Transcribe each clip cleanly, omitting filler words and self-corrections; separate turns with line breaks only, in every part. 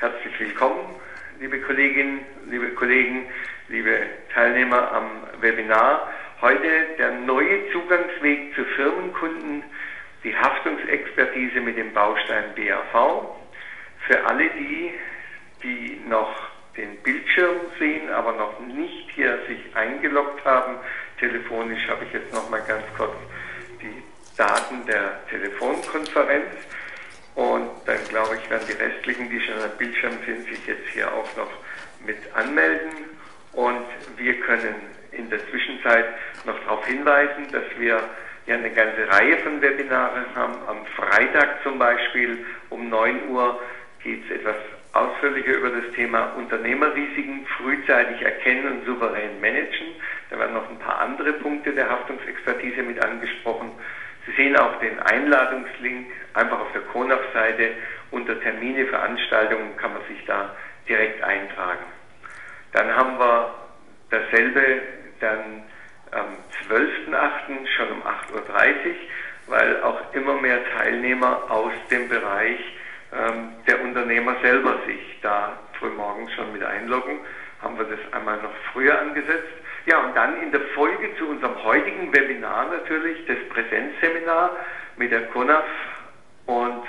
Herzlich willkommen, liebe Kolleginnen, liebe Kollegen, liebe Teilnehmer am Webinar. Heute der neue Zugangsweg zu Firmenkunden, die Haftungsexpertise mit dem Baustein BAV. Für alle die noch den Bildschirm sehen, aber noch nicht hier sich eingeloggt haben, telefonisch habe ich jetzt noch mal ganz kurz die Daten der Telefonkonferenz. Und dann glaube ich, werden die restlichen, die schon am Bildschirm sind, sich jetzt hier auch noch mit anmelden. Und wir können in der Zwischenzeit noch darauf hinweisen, dass wir ja eine ganze Reihe von Webinaren haben. Am Freitag zum Beispiel um 9 Uhr geht es etwas ausführlicher über das Thema Unternehmerrisiken frühzeitig erkennen und souverän managen. Da werden noch ein paar andere Punkte der Haftungsexpertise mit angesprochen. Sie sehen auch den Einladungslink einfach auf der KONAF-Seite. Unter Termine, Veranstaltungen kann man sich da direkt eintragen. Dann haben wir dasselbe dann am 12.08. schon um 8:30 Uhr, weil auch immer mehr Teilnehmer aus dem Bereich der Unternehmer selber sich da frühmorgens schon mit einloggen, haben wir das einmal noch früher angesetzt. Ja, und dann in der Folge zu unserem heutigen Webinar natürlich das Präsenzseminar mit der KONAF und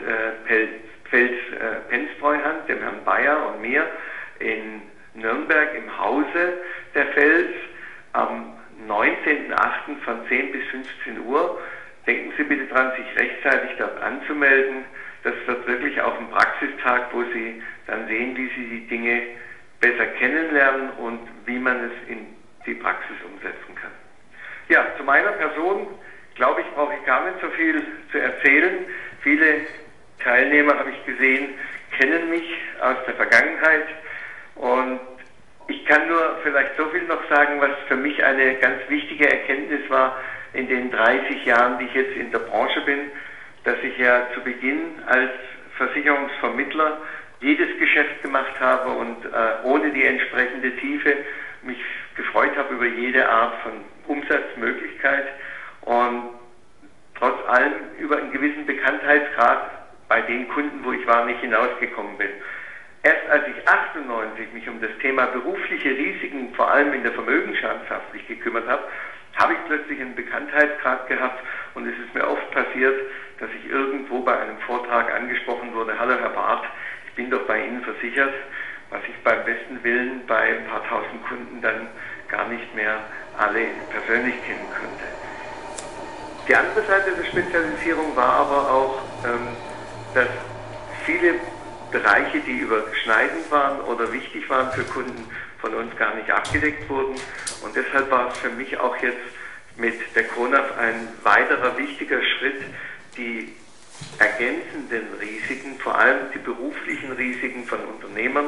Pfälz-Penztreuhand, dem Herrn Bayer und mir in Nürnberg im Hause der Pfälz am 19.08. von 10 bis 15 Uhr. Denken Sie bitte dran, sich rechtzeitig dort anzumelden. Das wird wirklich auch ein Praxistag, wo Sie dann sehen, wie Sie die Dinge besser kennenlernen und wie man es in die Praxis umsetzen kann. Ja, zu meiner Person, glaube ich, brauche ich gar nicht so viel zu erzählen. Viele Teilnehmer, habe ich gesehen, kennen mich aus der Vergangenheit und ich kann nur vielleicht so viel noch sagen, was für mich eine ganz wichtige Erkenntnis war in den 30 Jahren, die ich jetzt in der Branche bin, dass ich ja zu Beginn als Versicherungsvermittler jedes Geschäft gemacht habe und ohne die entsprechende Tiefe mich gefreut habe über jede Art von Umsatzmöglichkeit und trotz allem über einen gewissen Bekanntheitsgrad bei den Kunden, wo ich war, nicht hinausgekommen bin. Erst als ich 98 mich um das Thema berufliche Risiken, vor allem in der Vermögensschadenshaftpflicht gekümmert habe, habe ich plötzlich einen Bekanntheitsgrad gehabt und es ist mir oft passiert, dass ich irgendwo bei einem Vortrag angesprochen wurde: Hallo Herr Barth, ich bin doch bei Ihnen versichert, was ich beim besten Willen bei ein paar tausend Kunden dann gar nicht mehr alle persönlich kennen konnte. Die andere Seite der Spezialisierung war aber auch, dass viele Bereiche, die überschneidend waren oder wichtig waren für Kunden, von uns gar nicht abgedeckt wurden. Und deshalb war es für mich auch jetzt mit der KONAF ein weiterer wichtiger Schritt, die ergänzenden Risiken, vor allem die beruflichen Risiken von Unternehmern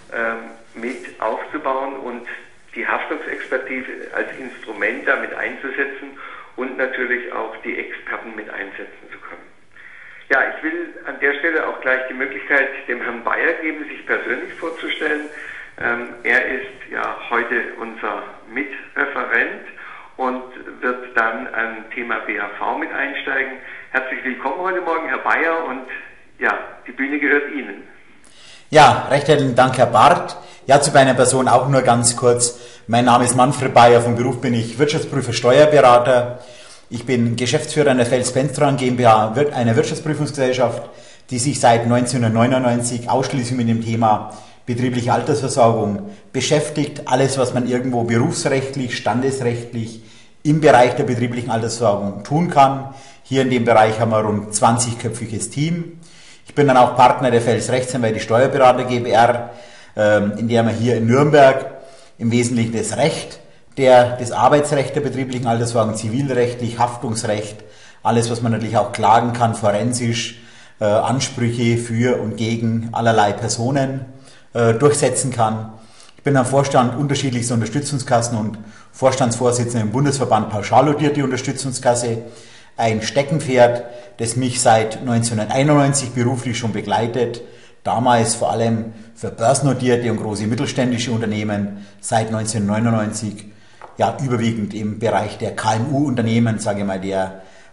mit aufzubauen und die Haftungsexpertise als Instrument damit einzusetzen und natürlich auch die Experten mit einsetzen zu können. Ja, ich will an der Stelle auch gleich die Möglichkeit dem Herrn Bayer geben, sich persönlich vorzustellen. Er ist ja heute unser Mitreferent und wird dann am Thema BAV mit einsteigen. Herzlich willkommen heute Morgen, Herr Bayer, und ja, die Bühne gehört Ihnen.
Ja, recht herzlichen Dank, Herr Barth. Ja, zu meiner Person auch nur ganz kurz. Mein Name ist Manfred Bayer, vom Beruf bin ich Wirtschaftsprüfer, Steuerberater. Ich bin Geschäftsführer der Pfälz-Penztreuhand GmbH, einer Wirtschaftsprüfungsgesellschaft, die sich seit 1999 ausschließlich mit dem Thema betriebliche Altersversorgung beschäftigt. Alles, was man irgendwo berufsrechtlich, standesrechtlich im Bereich der betrieblichen Altersversorgung tun kann. Hier in dem Bereich haben wir rund 20-köpfiges Team. Ich bin dann auch Partner der Pfälz Rechtsanwälte Steuerberater GbR, in der wir hier in Nürnberg im Wesentlichen das Recht, das Arbeitsrecht der betrieblichen Altersversorgung, zivilrechtlich, Haftungsrecht, alles, was man natürlich auch klagen kann, forensisch, Ansprüche für und gegen allerlei Personen durchsetzen kann. Ich bin am Vorstand unterschiedlichster Unterstützungskassen und Vorstandsvorsitzender im Bundesverband Pauschaldotierte Unterstützungskasse. Ein Steckenpferd, das mich seit 1991 beruflich schon begleitet. Damals vor allem für börsennotierte und große mittelständische Unternehmen, seit 1999 ja überwiegend im Bereich der KMU-Unternehmen, sage ich mal, der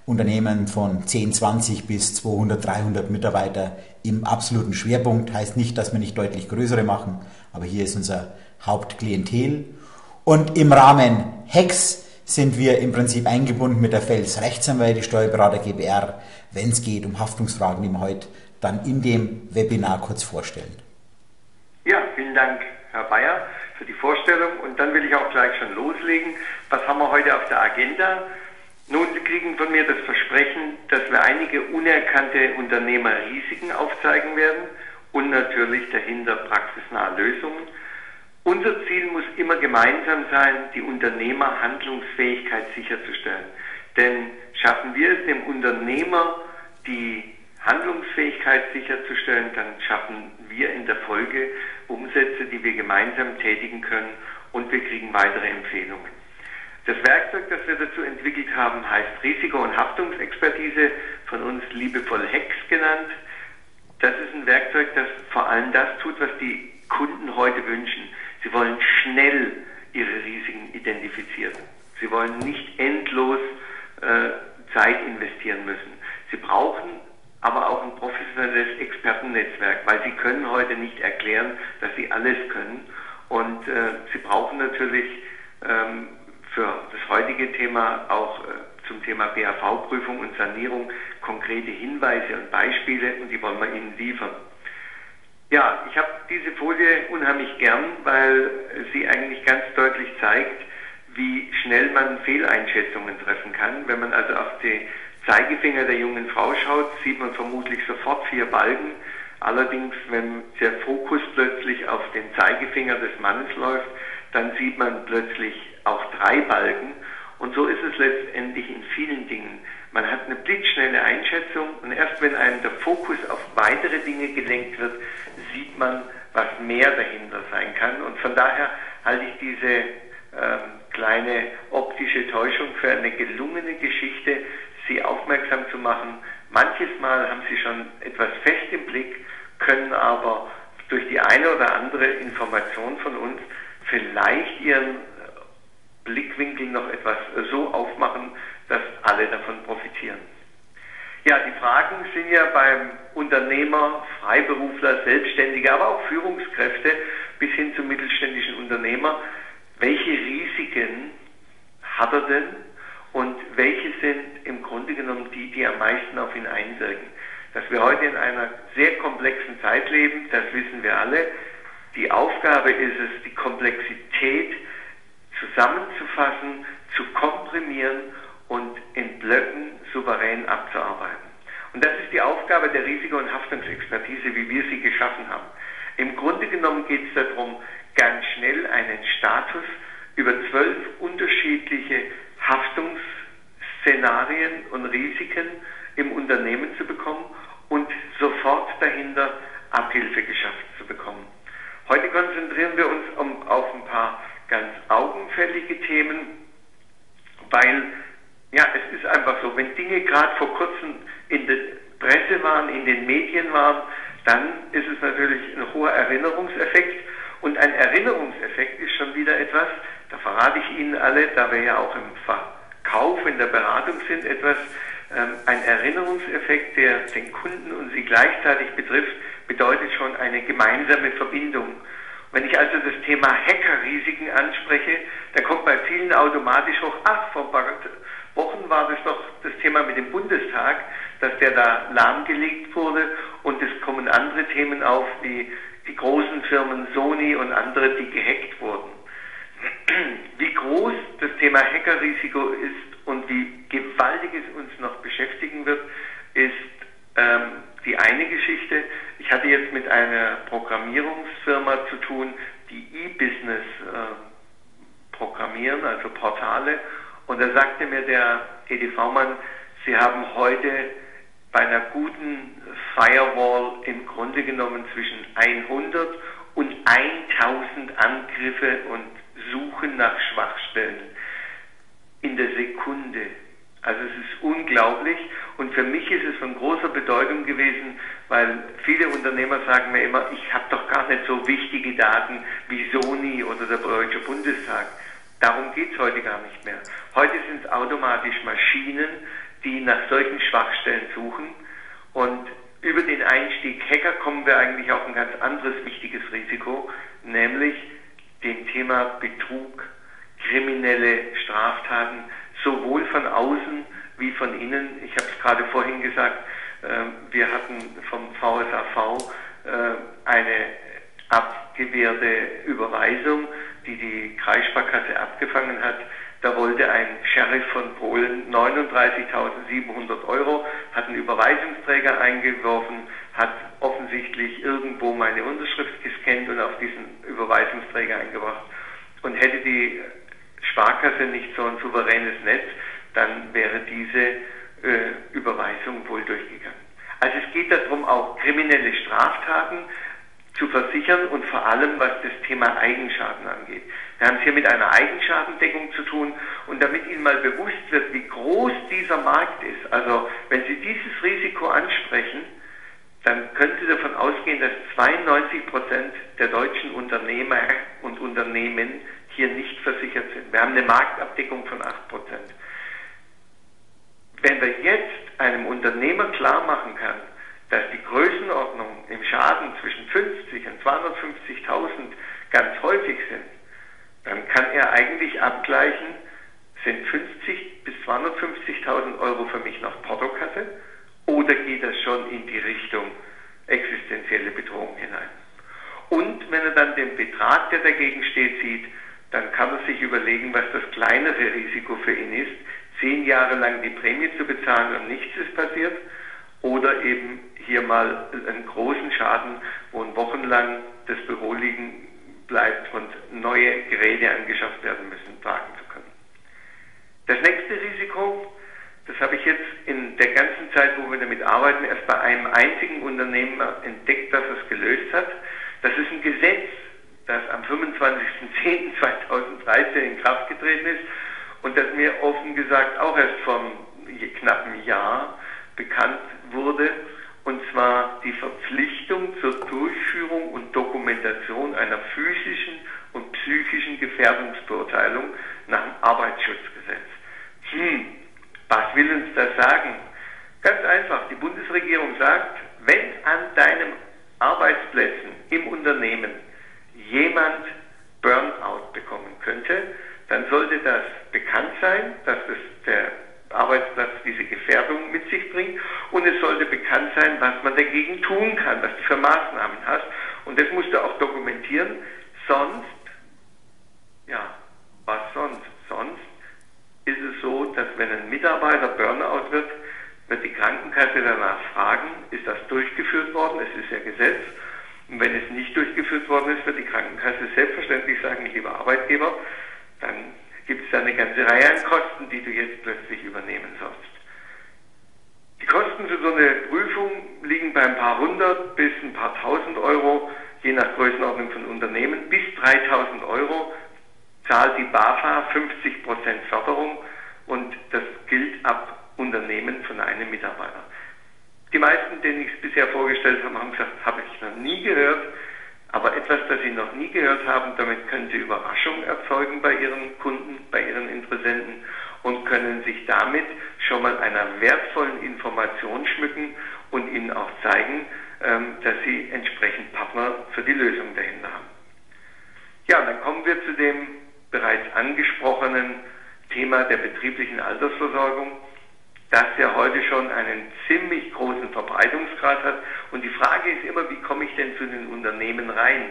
Unternehmen von 10, 20 bis 200, 300 Mitarbeiter im absoluten Schwerpunkt. Heißt nicht, dass wir nicht deutlich größere machen, aber hier ist unser Hauptklientel. Und im Rahmen HEX sind wir im Prinzip eingebunden mit der Fels Rechtsanwälte, Steuerberater GbR, wenn es geht um Haftungsfragen, die wir heute dann in dem Webinar kurz vorstellen.
Ja, vielen Dank, Herr Bayer, für die Vorstellung. Und dann will ich auch gleich schon loslegen. Was haben wir heute auf der Agenda? Nun, Sie kriegen von mir das Versprechen, dass wir einige unerkannte Unternehmerrisiken aufzeigen werden und natürlich dahinter praxisnahe Lösungen. Unser Ziel muss immer gemeinsam sein, die Unternehmerhandlungsfähigkeit sicherzustellen. Denn schaffen wir es dem Unternehmer, die Handlungsfähigkeit sicherzustellen, dann schaffen wir in der Folge Umsätze, die wir gemeinsam tätigen können, und wir kriegen weitere Empfehlungen. Das Werkzeug, das wir dazu entwickelt haben, heißt Risiko- und Haftungsexpertise, von uns liebevoll HEX genannt. Das ist ein Werkzeug, das vor allem das tut, was die Kunden heute wünschen. Sie wollen schnell ihre Risiken identifizieren. Sie wollen nicht endlos Zeit investieren müssen. Sie brauchen aber auch ein professionelles Expertennetzwerk, weil sie können heute nicht erklären, dass sie alles können. Und sie brauchen natürlich für das heutige Thema auch zum Thema BAV-Prüfung und Sanierung konkrete Hinweise und Beispiele, und die wollen wir Ihnen liefern. Ja, ich habe diese Folie unheimlich gern, weil sie eigentlich ganz deutlich zeigt, wie schnell man Fehleinschätzungen treffen kann. Wenn man also auf die Zeigefinger der jungen Frau schaut, sieht man vermutlich sofort 4 Balken. Allerdings, wenn der Fokus plötzlich auf den Zeigefinger des Mannes läuft, dann sieht man plötzlich auch 3 Balken. Und so ist es letztendlich in vielen Dingen. Man hat eine blitzschnelle Einschätzung, und erst wenn einem der Fokus auf weitere Dinge gelenkt wird, sieht man, was mehr dahinter sein kann. Und von daher halte ich diese kleine optische Täuschung für eine gelungene Geschichte, Sie aufmerksam zu machen. Manches Mal haben Sie schon etwas fest im Blick, können aber durch die eine oder andere Information von uns vielleicht Ihren Blickwinkel noch etwas so aufmachen, dass alle davon profitieren. Ja, die Fragen sind ja beim Unternehmer, Freiberufler, Selbstständige, aber auch Führungskräfte bis hin zum mittelständischen Unternehmer. Welche Risiken hat er denn und welche sind im Grunde genommen die, die am meisten auf ihn einwirken? Dass wir heute in einer sehr komplexen Zeit leben, das wissen wir alle. Die Aufgabe ist es, die Komplexität zusammenzufassen, zu komprimieren und in Blöcken souverän abzuarbeiten. Und das ist die Aufgabe der Risiko- und Haftungsexpertise, wie wir sie geschaffen haben. Im Grunde genommen geht es darum, ganz schnell einen Status über 12 unterschiedliche Haftungsszenarien und Risiken im Unternehmen zu bekommen und sofort dahinter Abhilfe geschafft zu bekommen. Heute konzentrieren wir uns auf ein paar ganz augenfällige Themen, weil ja, es ist einfach so, wenn Dinge gerade vor kurzem in der Presse waren, in den Medien waren, dann ist es natürlich ein hoher Erinnerungseffekt, und ein Erinnerungseffekt ist schon wieder etwas, da verrate ich Ihnen alle, da wir ja auch im Verkauf, in der Beratung sind, etwas, ein Erinnerungseffekt, der den Kunden und Sie gleichzeitig betrifft, bedeutet schon eine gemeinsame Verbindung. Wenn ich also das Thema Hackerrisiken anspreche, dann kommt bei vielen automatisch hoch, ach, vor ein paar Wochen war das doch das Thema mit dem Bundestag, dass der da lahmgelegt wurde, und es kommen andere Themen auf, wie die großen Firmen Sony und andere, die gehackt wurden. Wie groß das Thema Hackerrisiko ist und wie gewaltig es uns noch beschäftigen wird, ist die eine Geschichte. Ich hatte jetzt mit einer Programmierungsfirma zu tun, die E-Business programmieren, also Portale. Und da sagte mir der EDV-Mann, Sie haben heute bei einer guten Firewall im Grunde genommen zwischen 100 und 1000 Angriffe und Suchen nach Schwachstellen in der Sekunde. Also es ist unglaublich, und für mich ist es von großer Bedeutung gewesen, weil viele Unternehmer sagen mir immer, ich habe doch gar nicht so wichtige Daten wie Sony oder der Deutsche Bundestag. Darum geht es heute gar nicht mehr. Heute sind es automatisch Maschinen, die nach solchen Schwachstellen suchen. Und über den Einstieg Hacker kommen wir eigentlich auf ein ganz anderes wichtiges Risiko, nämlich dem Thema Betrug, kriminelle Straftaten, sowohl von außen wie von innen. Ich habe es gerade vorhin gesagt, wir hatten vom VSAV eine abgewehrte Überweisung, die die Kreissparkasse abgefangen hat. Da wollte ein Sheriff von Polen 39.700 €, hat einen Überweisungsträger eingeworfen, hat offensichtlich irgendwo meine Unterschrift gescannt und auf diesen Überweisungsträger eingebracht. Und hätte die Sparkasse nicht so ein souveränes Netz, dann wäre diese Überweisung wohl durchgegangen. Also es geht darum, auch kriminelle Straftaten zu versichern und vor allem, was das Thema Eigenschaden angeht. Wir haben es hier mit einer Eigenschadendeckung zu tun und damit Ihnen mal bewusst wird, wie groß dieser Markt ist. Also wenn Sie dieses Risiko ansprechen, dann können Sie davon ausgehen, dass 92% der deutschen Unternehmer und Unternehmen hier nicht versichert sind. Wir haben eine Marktabdeckung von 8%. Wenn wir jetzt einem Unternehmer klar machen kann, dass die Größenordnung im Schaden zwischen 50 und 250.000 ganz häufig sind, dann kann er eigentlich abgleichen, sind 50 bis 250.000 € für mich noch Portokasse oder geht das schon in die Richtung existenzielle Bedrohung hinein? Und wenn er dann den Betrag, der dagegen steht, sieht, dann kann er sich überlegen, was das kleinere Risiko für ihn ist, 10 Jahre lang die Prämie zu bezahlen und nichts ist passiert, oder eben hier mal einen großen Schaden, wo wochenlang das Büro liegen bleibt und neue Geräte angeschafft werden müssen, tragen zu können. Das nächste Risiko, das habe ich jetzt in der ganzen Zeit, wo wir damit arbeiten, erst bei einem einzigen Unternehmer entdeckt, das es gelöst hat. Das ist ein Gesetz, das am 25.10.2013 in Kraft getreten ist und das mir offen gesagt auch erst vor einem knappen Jahr bekannt wurde, und zwar die Verpflichtung zur Durchführung und Dokumentation einer physischen und psychischen Gefährdungsbeurteilung nach dem Arbeitsschutzgesetz. Was will uns das sagen? Ganz einfach, die Bundesregierung sagt, wenn an deinen Arbeitsplätzen im Unternehmen jemand Burnout bekommen könnte, dann sollte das bekannt sein, dass es der Arbeitsplatz diese Gefährdung mit sich bringt und es sollte bekannt sein, was man dagegen tun kann, was du für Maßnahmen hast, und das musst du auch dokumentieren, sonst, ja, was sonst? Sonst ist es so, dass wenn ein Mitarbeiter Burnout wird, wird die Krankenkasse danach fragen, ist das durchgeführt worden, es ist ja Gesetz, und wenn es nicht durchgeführt worden ist, wird die Krankenkasse selbstverständlich sagen, lieber Arbeitgeber, dann gibt es da eine ganze Reihe an Kosten, die du jetzt plötzlich übernehmen sollst. Die Kosten für so eine Prüfung liegen bei ein paar hundert bis ein paar tausend Euro, je nach Größenordnung von Unternehmen. Bis 3.000 € zahlt die BAFA 50% Förderung und das gilt ab Unternehmen von einem Mitarbeiter. Die meisten, denen ich es bisher vorgestellt habe, haben gesagt, habe ich noch nie gehört. Aber etwas, das Sie noch nie gehört haben, damit können Sie Überraschung erzeugen bei Ihren Kunden, bei Ihren Interessenten und können sich damit schon mal einer wertvollen Information schmücken und Ihnen auch zeigen, dass Sie entsprechend Partner für die Lösung dahinter haben. Ja, dann kommen wir zu dem bereits angesprochenen Thema der betrieblichen Altersversorgung, das ja heute schon einen ziemlich großen Verbreitungsgrad hat. Und die Frage ist immer, wie komme ich denn zu den Unternehmen rein?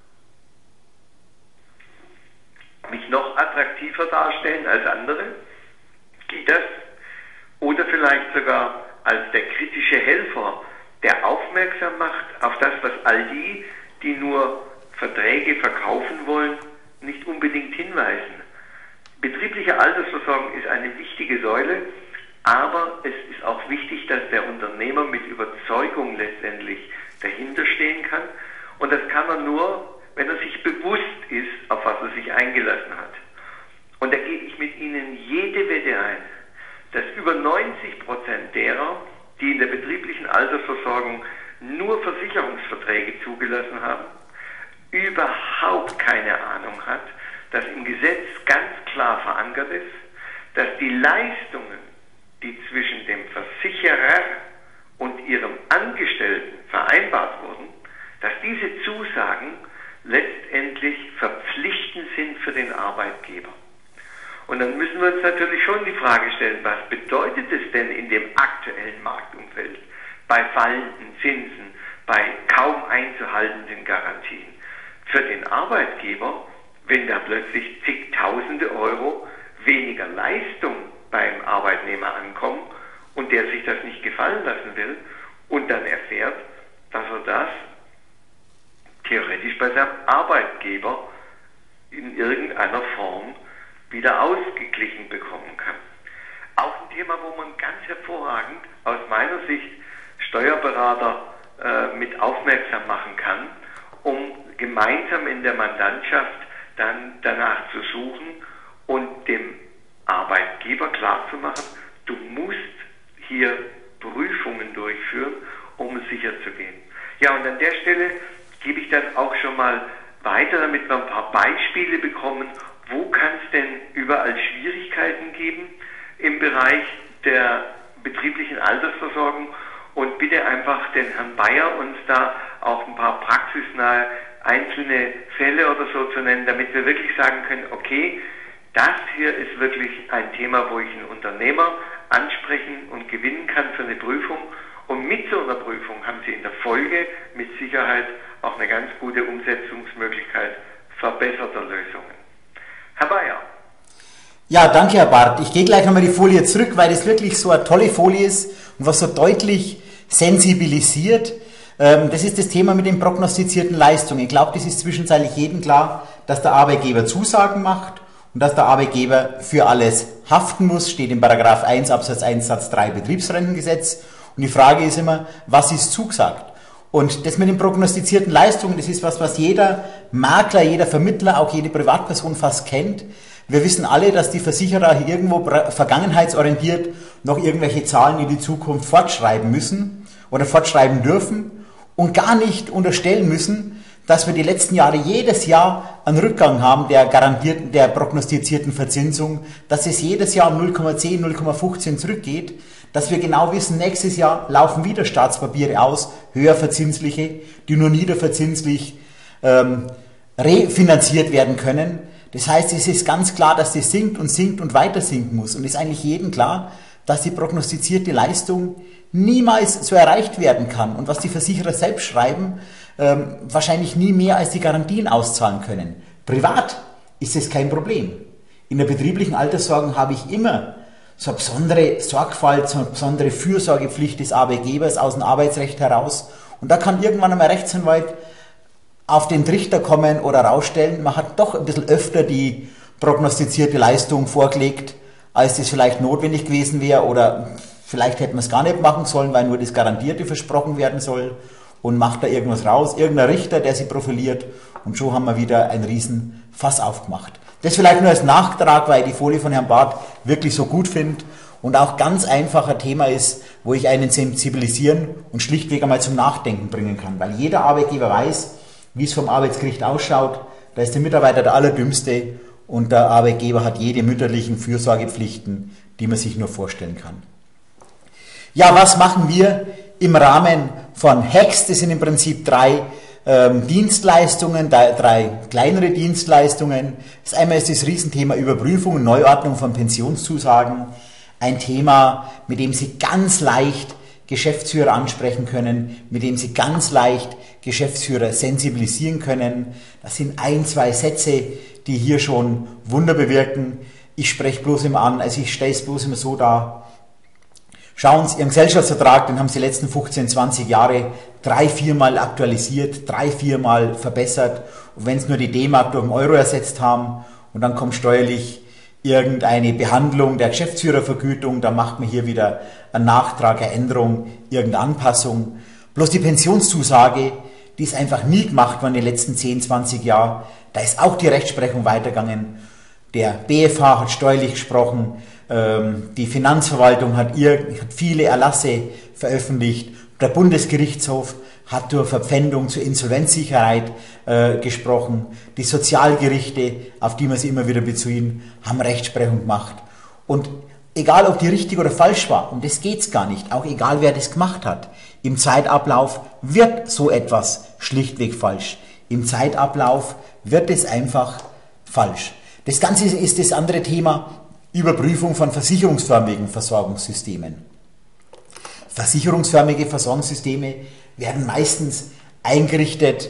Mich noch attraktiver darstellen als andere? Geht das? Oder vielleicht sogar als der kritische Helfer, der aufmerksam macht auf das, was all die, die nur Verträge verkaufen wollen, nicht unbedingt hinweisen. Betriebliche Altersversorgung ist eine wichtige Säule, aber es ist auch wichtig, dass der Unternehmer mit Überzeugung letztendlich dahinter stehen kann. Und das kann er nur, wenn er sich bewusst ist, auf was er sich eingelassen hat. Und da gehe ich mit Ihnen jede Wette ein, dass über 90% derer, die in der betrieblichen Altersversorgung nur Versicherungsverträge zugelassen haben, überhaupt keine Ahnung hat, dass im Gesetz ganz klar verankert ist, dass die Leistungen, die zwischen dem Versicherer und ihrem Angestellten vereinbart wurden, dass diese Zusagen letztendlich verpflichtend sind für den Arbeitgeber. Und dann müssen wir uns natürlich schon die Frage stellen, was bedeutet es denn in dem aktuellen Marktumfeld bei fallenden Zinsen, bei kaum einzuhaltenden Garantien für den Arbeitgeber, wenn da plötzlich zigtausende Euro weniger Leistung beim Arbeitnehmer ankommen und der sich das nicht gefallen lassen will und dann erfährt, dass er das theoretisch bei seinem Arbeitgeber in irgendeiner Form wieder ausgeglichen bekommen kann. Auch ein Thema, wo man ganz hervorragend aus meiner Sicht Steuerberater mit aufmerksam machen kann, um gemeinsam in der Mandantschaft dann danach zu suchen und dem Arbeitgeber klarzumachen, du musst hier Prüfungen durchführen, um sicher zu gehen. Ja, und an der Stelle gebe ich dann auch schon mal weiter, damit wir ein paar Beispiele bekommen, wo kann es denn überall Schwierigkeiten geben im Bereich der betrieblichen Altersversorgung, und bitte einfach den Herrn Bayer uns da auch ein paar praxisnahe einzelne Fälle oder so zu nennen, damit wir wirklich sagen können, okay, das hier ist wirklich ein Thema, wo ich einen Unternehmer ansprechen und gewinnen kann für eine Prüfung. Und mit so einer Prüfung haben Sie in der Folge mit Sicherheit auch eine ganz gute Umsetzungsmöglichkeit verbesserter Lösungen. Herr Bayer.
Ja, danke Herr Barth. Ich gehe gleich nochmal die Folie zurück, weil das wirklich so eine tolle Folie ist und was so deutlich sensibilisiert. Das ist das Thema mit den prognostizierten Leistungen. Ich glaube, das ist zwischenzeitlich jedem klar, dass der Arbeitgeber Zusagen macht und dass der Arbeitgeber für alles haften muss, steht in Paragraph 1 Absatz 1 Satz 3 Betriebsrentengesetz. Und die Frage ist immer, was ist zugesagt? Und das mit den prognostizierten Leistungen, das ist was jeder Makler, jeder Vermittler, auch jede Privatperson fast kennt. Wir wissen alle, dass die Versicherer hier irgendwo vergangenheitsorientiert noch irgendwelche Zahlen in die Zukunft fortschreiben müssen oder fortschreiben dürfen und gar nicht unterstellen müssen, dass wir die letzten Jahre jedes Jahr einen Rückgang haben der prognostizierten Verzinsung, dass es jedes Jahr um 0,10, 0,15 zurückgeht, dass wir genau wissen, nächstes Jahr laufen wieder Staatspapiere aus, höher verzinsliche, die nur niederverzinslich refinanziert werden können. Das heißt, es ist ganz klar, dass das sinkt und weiter sinken muss. Und es ist eigentlich jedem klar, dass die prognostizierte Leistung niemals so erreicht werden kann. Und was die Versicherer selbst schreiben, wahrscheinlich nie mehr als die Garantien auszahlen können. Privat ist es kein Problem. In der betrieblichen Alterssorgung habe ich immer so eine besondere Sorgfalt, so eine besondere Fürsorgepflicht des Arbeitgebers aus dem Arbeitsrecht heraus. Und da kann irgendwann einmal Rechtsanwalt auf den Trichter kommen oder rausstellen, man hat doch ein bisschen öfter die prognostizierte Leistung vorgelegt, als das vielleicht notwendig gewesen wäre, oder vielleicht hätte man es gar nicht machen sollen, weil nur das Garantierte versprochen werden soll, und macht da irgendwas raus, irgendein Richter, der sich profiliert, und schon haben wir wieder einen riesen Fass aufgemacht. Das vielleicht nur als Nachtrag, weil ich die Folie von Herrn Barth wirklich so gut finde und auch ganz einfacher Thema ist, wo ich einen sensibilisieren und schlichtweg einmal zum Nachdenken bringen kann, weil jeder Arbeitgeber weiß, wie es vom Arbeitsgericht ausschaut. Da ist der Mitarbeiter der Allerdümmste und der Arbeitgeber hat jede mütterlichen Fürsorgepflichten, die man sich nur vorstellen kann. Ja, was machen wir im Rahmen von HECS? Das sind im Prinzip drei Dienstleistungen, drei kleinere Dienstleistungen. Einmal ist das Riesenthema Überprüfung und Neuordnung von Pensionszusagen. Ein Thema, mit dem Sie ganz leicht Geschäftsführer ansprechen können, mit dem Sie ganz leicht Geschäftsführer sensibilisieren können. Das sind 1, 2 Sätze, die hier schon Wunder bewirken. Ich spreche bloß immer an, also ich stelle es bloß immer so dar. Schauen Sie, Ihren Gesellschaftsvertrag, den haben Sie die letzten 15, 20 Jahre 3, 4 Mal aktualisiert, 3, 4 Mal verbessert. Und wenn es nur die D-Mark durch den Euro ersetzt haben und dann kommt steuerlich irgendeine Behandlung der Geschäftsführervergütung, dann macht man hier wieder einen Nachtrag, eine Änderung, irgendeine Anpassung. Bloß die Pensionszusage, die ist einfach nie gemacht worden in den letzten 10, 20 Jahren. Da ist auch die Rechtsprechung weitergegangen. Der BFH hat steuerlich gesprochen, die Finanzverwaltung hat viele Erlasse veröffentlicht, der Bundesgerichtshof hat durch Verpfändung zur Insolvenzsicherheit gesprochen, die Sozialgerichte, auf die wir sie immer wieder beziehen, haben Rechtsprechung gemacht. Und egal ob die richtig oder falsch war, um das geht's gar nicht, auch egal wer das gemacht hat, im Zeitablauf wird so etwas schlichtweg falsch. Im Zeitablauf wird es einfach falsch. Das Ganze ist das andere Thema, Überprüfung von versicherungsförmigen Versorgungssystemen. Versicherungsförmige Versorgungssysteme werden meistens eingerichtet,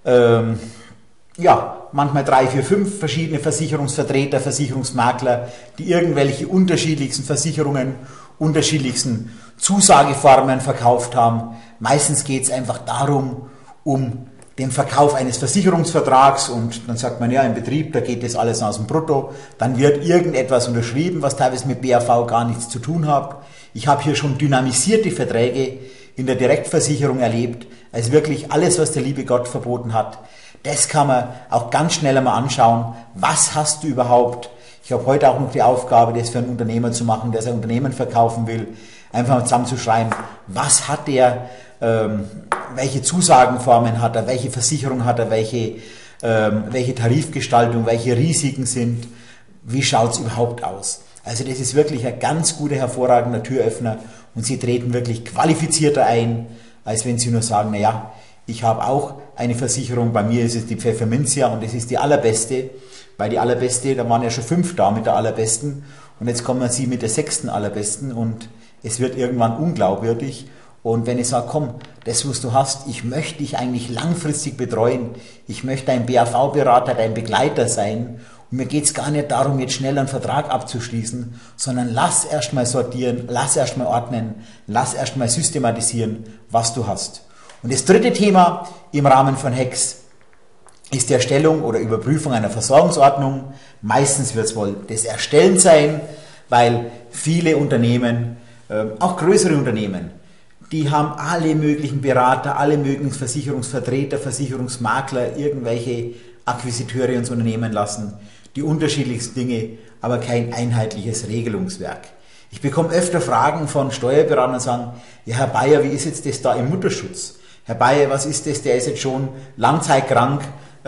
manchmal 3, 4, 5 verschiedene Versicherungsvertreter, Versicherungsmakler, die irgendwelche unterschiedlichsten Versicherungen, unterschiedlichsten Zusageformen verkauft haben. Meistens geht es einfach darum, um den Verkauf eines Versicherungsvertrags, und dann sagt man, ja, im Betrieb, da geht das alles aus dem Brutto, dann wird irgendetwas unterschrieben, was teilweise mit BAV gar nichts zu tun hat. Ich habe hier schon dynamisierte Verträge in der Direktversicherung erlebt, also wirklich alles, was der liebe Gott verboten hat. Das kann man auch ganz schnell einmal anschauen. Was hast du überhaupt? Ich habe heute auch noch die Aufgabe, das für einen Unternehmer zu machen, der sein Unternehmen verkaufen will, einfach mal zusammenzuschreiben, was hat der, welche Zusagenformen hat er, welche Versicherung hat er, welche Tarifgestaltung, welche Risiken sind, wie schaut es überhaupt aus? Also das ist wirklich ein ganz guter, hervorragender Türöffner, und Sie treten wirklich qualifizierter ein, als wenn Sie nur sagen, naja, ich habe auch eine Versicherung, bei mir ist es die Pfefferminzia und das ist die allerbeste, weil die allerbeste, da waren ja schon 5 da mit der allerbesten, und jetzt kommen Sie mit der 6. allerbesten, und es wird irgendwann unglaubwürdig. Und wenn ich sage, komm, das, was du hast, ich möchte dich eigentlich langfristig betreuen, ich möchte dein BAV-Berater, dein Begleiter sein, und mir geht es gar nicht darum, jetzt schnell einen Vertrag abzuschließen, sondern lass erstmal sortieren, lass erstmal ordnen, lass erstmal systematisieren, was du hast. Und das dritte Thema im Rahmen von HEX ist die Erstellung oder Überprüfung einer Versorgungsordnung. Meistens wird es wohl das Erstellen sein, weil viele Unternehmen, auch größere Unternehmen, die haben alle möglichen Berater, alle möglichen Versicherungsvertreter, Versicherungsmakler, irgendwelche Akquisiteure uns Unternehmen lassen, die unterschiedlichsten Dinge, aber kein einheitliches Regelungswerk. Ich bekomme öfter Fragen von Steuerberatern, die sagen, ja, Herr Bayer, wie ist jetzt das da im Mutterschutz? Herr Bayer, was ist das? Der ist jetzt schon langzeitkrank,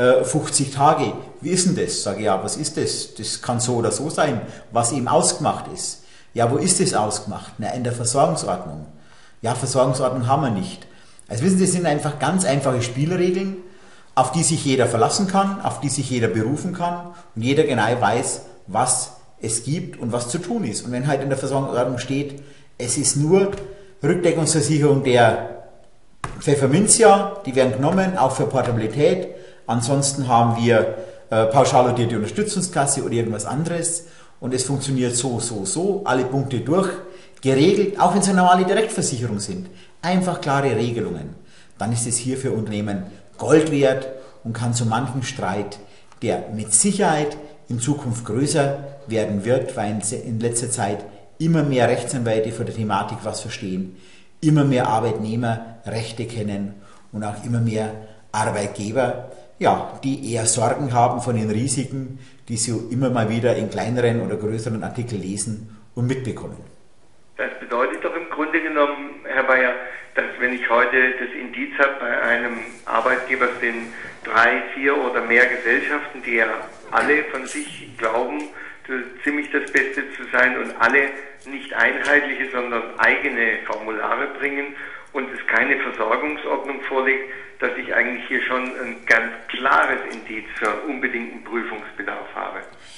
50 Tage. Wie ist denn das? Sage ich, ja, was ist das? Das kann so oder so sein, was eben ausgemacht ist. Ja, wo ist das ausgemacht? Na, in der Versorgungsordnung. Ja, Versorgungsordnung haben wir nicht. Also wissen Sie, das sind einfach ganz einfache Spielregeln, auf die sich jeder verlassen kann, auf die sich jeder berufen kann und jeder genau weiß, was es gibt und was zu tun ist. Und wenn halt in der Versorgungsordnung steht, es ist nur Rückdeckungsversicherung der Pfefferminzia, die werden genommen, auch für Portabilität. Ansonsten haben wir pauschal dotierte Unterstützungskasse oder irgendwas anderes, und es funktioniert so, alle Punkte durch, geregelt, auch wenn es eine normale Direktversicherung sind. Einfach klare Regelungen. Dann ist es hier für Unternehmen Gold wert und kann so manchen Streit, der mit Sicherheit in Zukunft größer werden wird, weil in letzter Zeit immer mehr Rechtsanwälte von der Thematik was verstehen, immer mehr Arbeitnehmer Rechte kennen und auch immer mehr Arbeitgeber, ja, die eher Sorgen haben von den Risiken, die sie immer mal wieder in kleineren oder größeren Artikeln lesen und mitbekommen.
Das bedeutet doch im Grunde genommen, Herr Bayer, dass wenn ich heute das Indiz habe bei einem Arbeitgeber, es sind 3, 4 oder mehr Gesellschaften, die ja alle von sich glauben, ziemlich das Beste zu sein und alle nicht einheitliche, sondern eigene Formulare bringen und es keine Versorgungsordnung vorliegt, dass ich eigentlich hier schon ein ganz klares Indiz für unbedingten Prüfungsbedarf habe.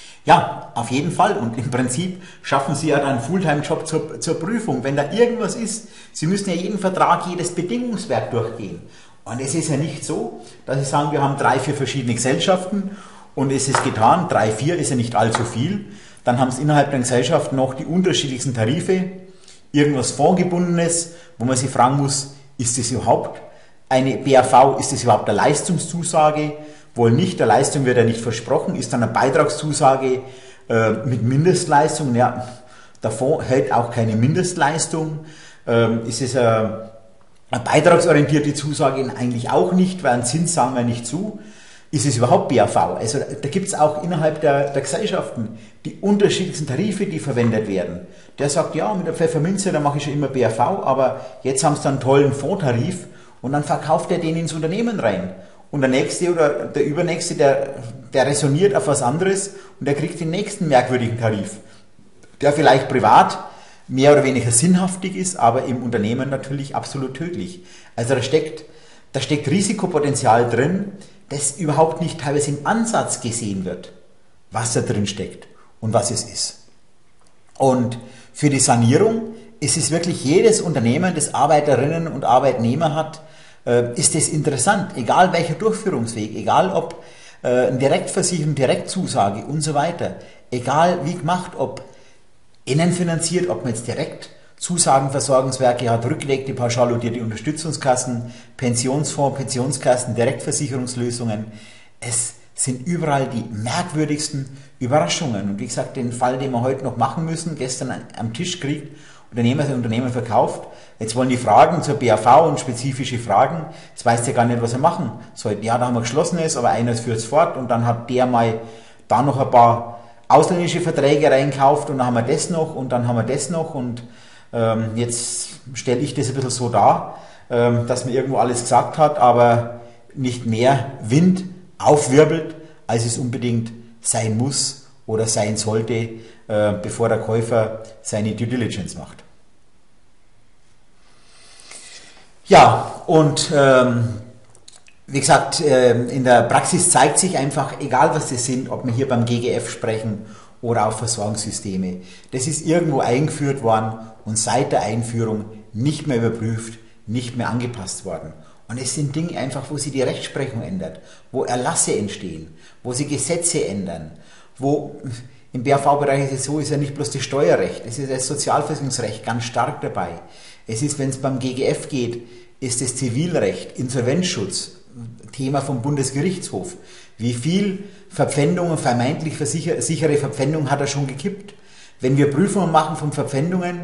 Ja, auf jeden Fall. Und im Prinzip schaffen Sie ja dann einen Fulltime-Job zur Prüfung. Wenn da irgendwas ist, Sie müssen ja jeden Vertrag, jedes Bedingungswerk durchgehen. Und es ist ja nicht so, dass Sie sagen, wir haben 3, 4 verschiedene Gesellschaften und es ist getan. 3, 4 ist ja nicht allzu viel. Dann haben Sie innerhalb der Gesellschaft noch die unterschiedlichsten Tarife, irgendwas Fondsgebundenes, wo man sich fragen muss, ist das überhaupt eine BAV, ist das überhaupt eine Leistungszusage? Wohl nicht, der Leistung wird ja nicht versprochen, ist dann eine Beitragszusage mit Mindestleistung. Ja, der Fonds hält auch keine Mindestleistung. Ist es eine beitragsorientierte Zusage? Eigentlich auch nicht, weil einen Zins sagen wir nicht zu. Ist es überhaupt BAV? Also da gibt es auch innerhalb der Gesellschaften die unterschiedlichsten Tarife, die verwendet werden. Der sagt, ja, mit der Pfefferminze, da mache ich schon immer BAV, aber jetzt haben sie dann einen tollen Fondstarif und dann verkauft er den ins Unternehmen rein. Und der nächste oder der übernächste, der resoniert auf was anderes und der kriegt den nächsten merkwürdigen Tarif. der vielleicht privat mehr oder weniger sinnhaftig ist, aber im Unternehmen natürlich absolut tödlich. Also da steckt Risikopotenzial drin, das überhaupt nicht teilweise im Ansatz gesehen wird, was da drin steckt und was es ist. Und für die Sanierung ist es wirklich jedes Unternehmen, das Arbeiterinnen und Arbeitnehmer hat, ist es interessant, egal welcher Durchführungsweg, egal ob eine Direktversicherung, Direktzusage und so weiter, egal wie gemacht, ob innenfinanziert, ob man jetzt direkt Zusagenversorgungswerke hat, rückgelegte pauschalisierte Unterstützungskassen, Pensionsfonds, Pensionskassen, Direktversicherungslösungen. Es sind überall die merkwürdigsten Überraschungen. Und wie gesagt, den Fall, den wir heute noch machen müssen, gestern am Tisch kriegt, Unternehmen verkauft. Jetzt wollen die Fragen zur BAV und spezifische Fragen. Jetzt weiß der gar nicht, was er machen soll. Ja, da haben wir Geschlossenes, aber einer führt es fort und dann hat der mal da noch ein paar ausländische Verträge reinkauft und dann haben wir das noch und dann haben wir das noch und jetzt stelle ich das ein bisschen so dar, dass man irgendwo alles gesagt hat, aber nicht mehr Wind aufwirbelt, als es unbedingt sein muss oder sein sollte, bevor der Käufer seine Due Diligence macht. Ja, und wie gesagt, in der Praxis zeigt sich einfach, egal was das sind, ob wir hier beim GGF sprechen oder auch Versorgungssysteme, das ist irgendwo eingeführt worden und seit der Einführung nicht mehr überprüft, nicht mehr angepasst worden. Und es sind Dinge einfach, wo sich die Rechtsprechung ändert, wo Erlasse entstehen, wo sie Gesetze ändern, wo im BAV-Bereich ist es so, ist ja nicht bloß das Steuerrecht, es ist das Sozialversicherungsrecht ganz stark dabei. Es ist, wenn es beim GGF geht, ist das Zivilrecht, Insolvenzschutz, Thema vom Bundesgerichtshof. Wie viel Verpfändungen, vermeintlich sichere Verpfändungen hat er schon gekippt? Wenn wir Prüfungen machen von Verpfändungen,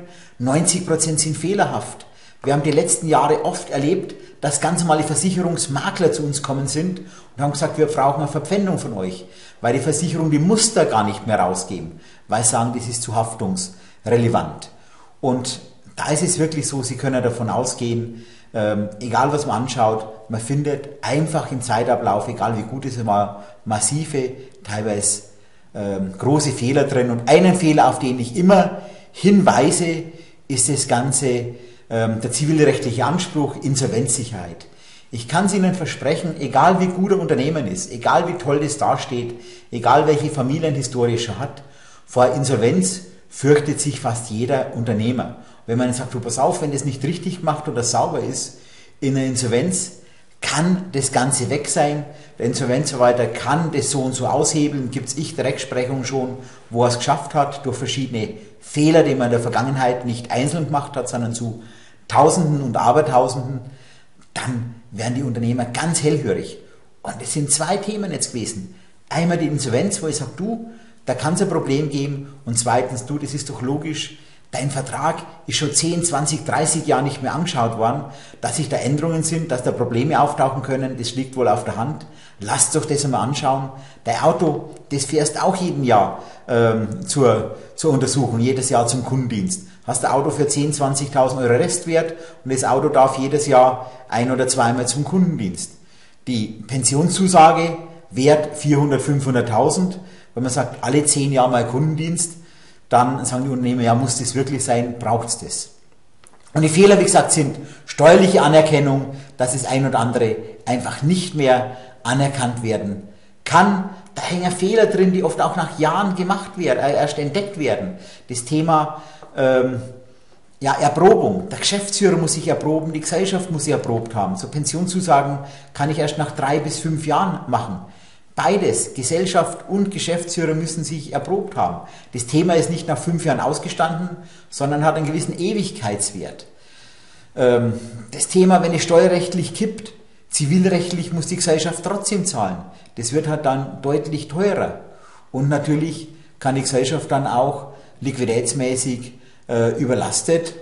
90% sind fehlerhaft. Wir haben die letzten Jahre oft erlebt, dass ganz normale Versicherungsmakler zu uns kommen sind und haben gesagt, wir brauchen eine Verpfändung von euch, weil die Versicherung die Muster gar nicht mehr rausgeben, weil sie sagen, das ist zu haftungsrelevant. Und da ist es wirklich so, Sie können davon ausgehen, egal was man anschaut, man findet einfach im Zeitablauf, egal wie gut es war, massive, teilweise große Fehler drin. Und einen Fehler, auf den ich immer hinweise, ist das Ganze, der zivilrechtliche Anspruch, Insolvenzsicherheit. Ich kann es Ihnen versprechen, egal wie gut ein Unternehmen ist, egal wie toll das dasteht, egal welche Familienhistorie es schon hat, vor Insolvenz fürchtet sich fast jeder Unternehmer. Wenn man sagt, du pass auf, wenn das nicht richtig macht oder sauber ist, in der Insolvenz kann das Ganze weg sein. Der Insolvenzverwalter kann das so und so aushebeln. Gibt es Rechtsprechung schon, wo er es geschafft hat, durch verschiedene Fehler, die man in der Vergangenheit nicht einzeln gemacht hat, sondern zu Tausenden und Abertausenden, dann werden die Unternehmer ganz hellhörig. Und es sind zwei Themen jetzt gewesen. Einmal die Insolvenz, wo ich sage, du, da kann es ein Problem geben. Und zweitens, du, das ist doch logisch, dein Vertrag ist schon 10, 20, 30 Jahre nicht mehr angeschaut worden, dass sich da Änderungen sind, dass da Probleme auftauchen können, das liegt wohl auf der Hand. Lasst doch das einmal anschauen. Dein Auto, das fährst auch jeden Jahr zur Untersuchung, jedes Jahr zum Kundendienst. Hast ein Auto für 10.000, 20.000 Euro Restwert und das Auto darf jedes Jahr ein- oder zweimal zum Kundendienst. Die Pensionszusage wert 400.000, 500.000. Wenn man sagt, alle 10 Jahre mal Kundendienst, dann sagen die Unternehmer, ja, muss das wirklich sein, braucht es das? Und die Fehler, wie gesagt, sind steuerliche Anerkennung, dass das ein oder andere einfach nicht mehr anerkannt werden kann. Da hängen Fehler drin, die oft auch nach Jahren gemacht werden, erst entdeckt werden. Das Thema Erprobung. Der Geschäftsführer muss sich erproben, die Gesellschaft muss sich erprobt haben. So Pensionszusagen kann ich erst nach 3 bis 5 Jahren machen. Beides, Gesellschaft und Geschäftsführer, müssen sich erprobt haben. Das Thema ist nicht nach 5 Jahren ausgestanden, sondern hat einen gewissen Ewigkeitswert. Das Thema, wenn es steuerrechtlich kippt, zivilrechtlich muss die Gesellschaft trotzdem zahlen. Das wird halt dann deutlich teurer. Und natürlich kann die Gesellschaft dann auch liquiditätsmäßig überlastet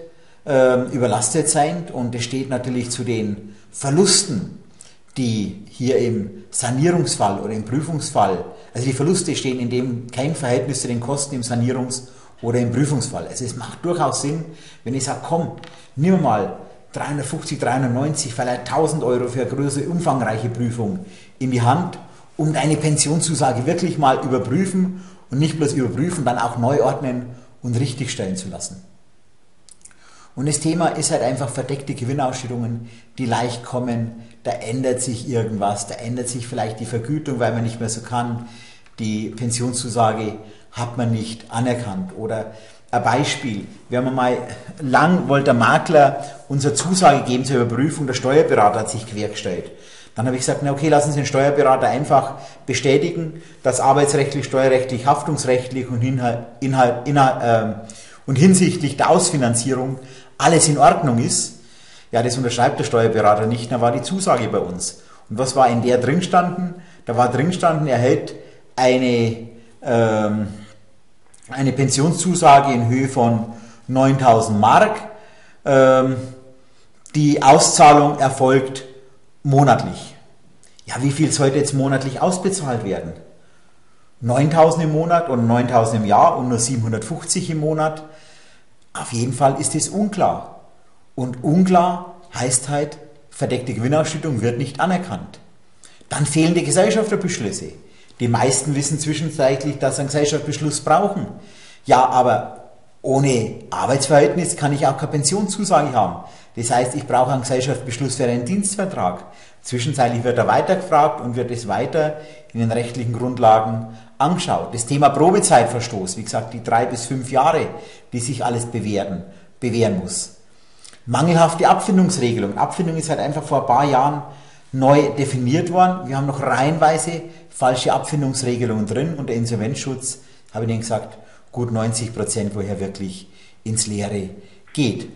sein. Und es steht natürlich zu den Verlusten, die hier im Sanierungsfall oder im Prüfungsfall, also die Verluste stehen in dem kein Verhältnis zu den Kosten im Sanierungs- oder im Prüfungsfall. Also es macht durchaus Sinn, wenn ich sage, komm, nimm mal 350, 390, vielleicht 1.000 Euro für eine größere, umfangreiche Prüfung in die Hand, um deine Pensionszusage wirklich mal überprüfen und nicht bloß überprüfen, dann auch neu ordnen und richtigstellen zu lassen. Und das Thema ist halt einfach verdeckte Gewinnausschüttungen, die leicht kommen. Da ändert sich irgendwas, da ändert sich vielleicht die Vergütung, weil man nicht mehr so kann. Die Pensionszusage hat man nicht anerkannt. Oder ein Beispiel, wir haben mal lang wollte der Makler unsere Zusage geben zur Überprüfung, der Steuerberater hat sich quergestellt. Dann habe ich gesagt, na okay, lassen Sie den Steuerberater einfach bestätigen, dass arbeitsrechtlich, steuerrechtlich, haftungsrechtlich und hinsichtlich der Ausfinanzierung alles in Ordnung ist. Ja, das unterschreibt der Steuerberater nicht, da war die Zusage bei uns. Und was war in der drin standen? Da war drin standen, er hält eine Pensionszusage in Höhe von 9.000 Mark. Die Auszahlung erfolgt monatlich. Ja, wie viel sollte jetzt monatlich ausbezahlt werden? 9.000 im Monat oder 9.000 im Jahr und nur 750 im Monat? Auf jeden Fall ist es unklar. Und unklar heißt halt, verdeckte Gewinnausschüttung wird nicht anerkannt. Dann fehlende Gesellschafterbeschlüsse. Die meisten wissen zwischenzeitlich, dass sie einen Gesellschaftsbeschluss brauchen. Ja, aber ohne Arbeitsverhältnis kann ich auch keine Pensionszusage haben. Das heißt, ich brauche einen Gesellschaftsbeschluss für einen Dienstvertrag. Zwischenzeitlich wird er weitergefragt und wird es weiter in den rechtlichen Grundlagen angeschaut. Das Thema Probezeitverstoß, wie gesagt, die 3 bis 5 Jahre, die sich alles bewähren muss. Mangelhafte Abfindungsregelung. Abfindung ist halt einfach vor ein paar Jahren neu definiert worden. Wir haben noch reihenweise falsche Abfindungsregelungen drin und der Insolvenzschutz, habe ich Ihnen gesagt, gut 90%, wo er wirklich ins Leere geht.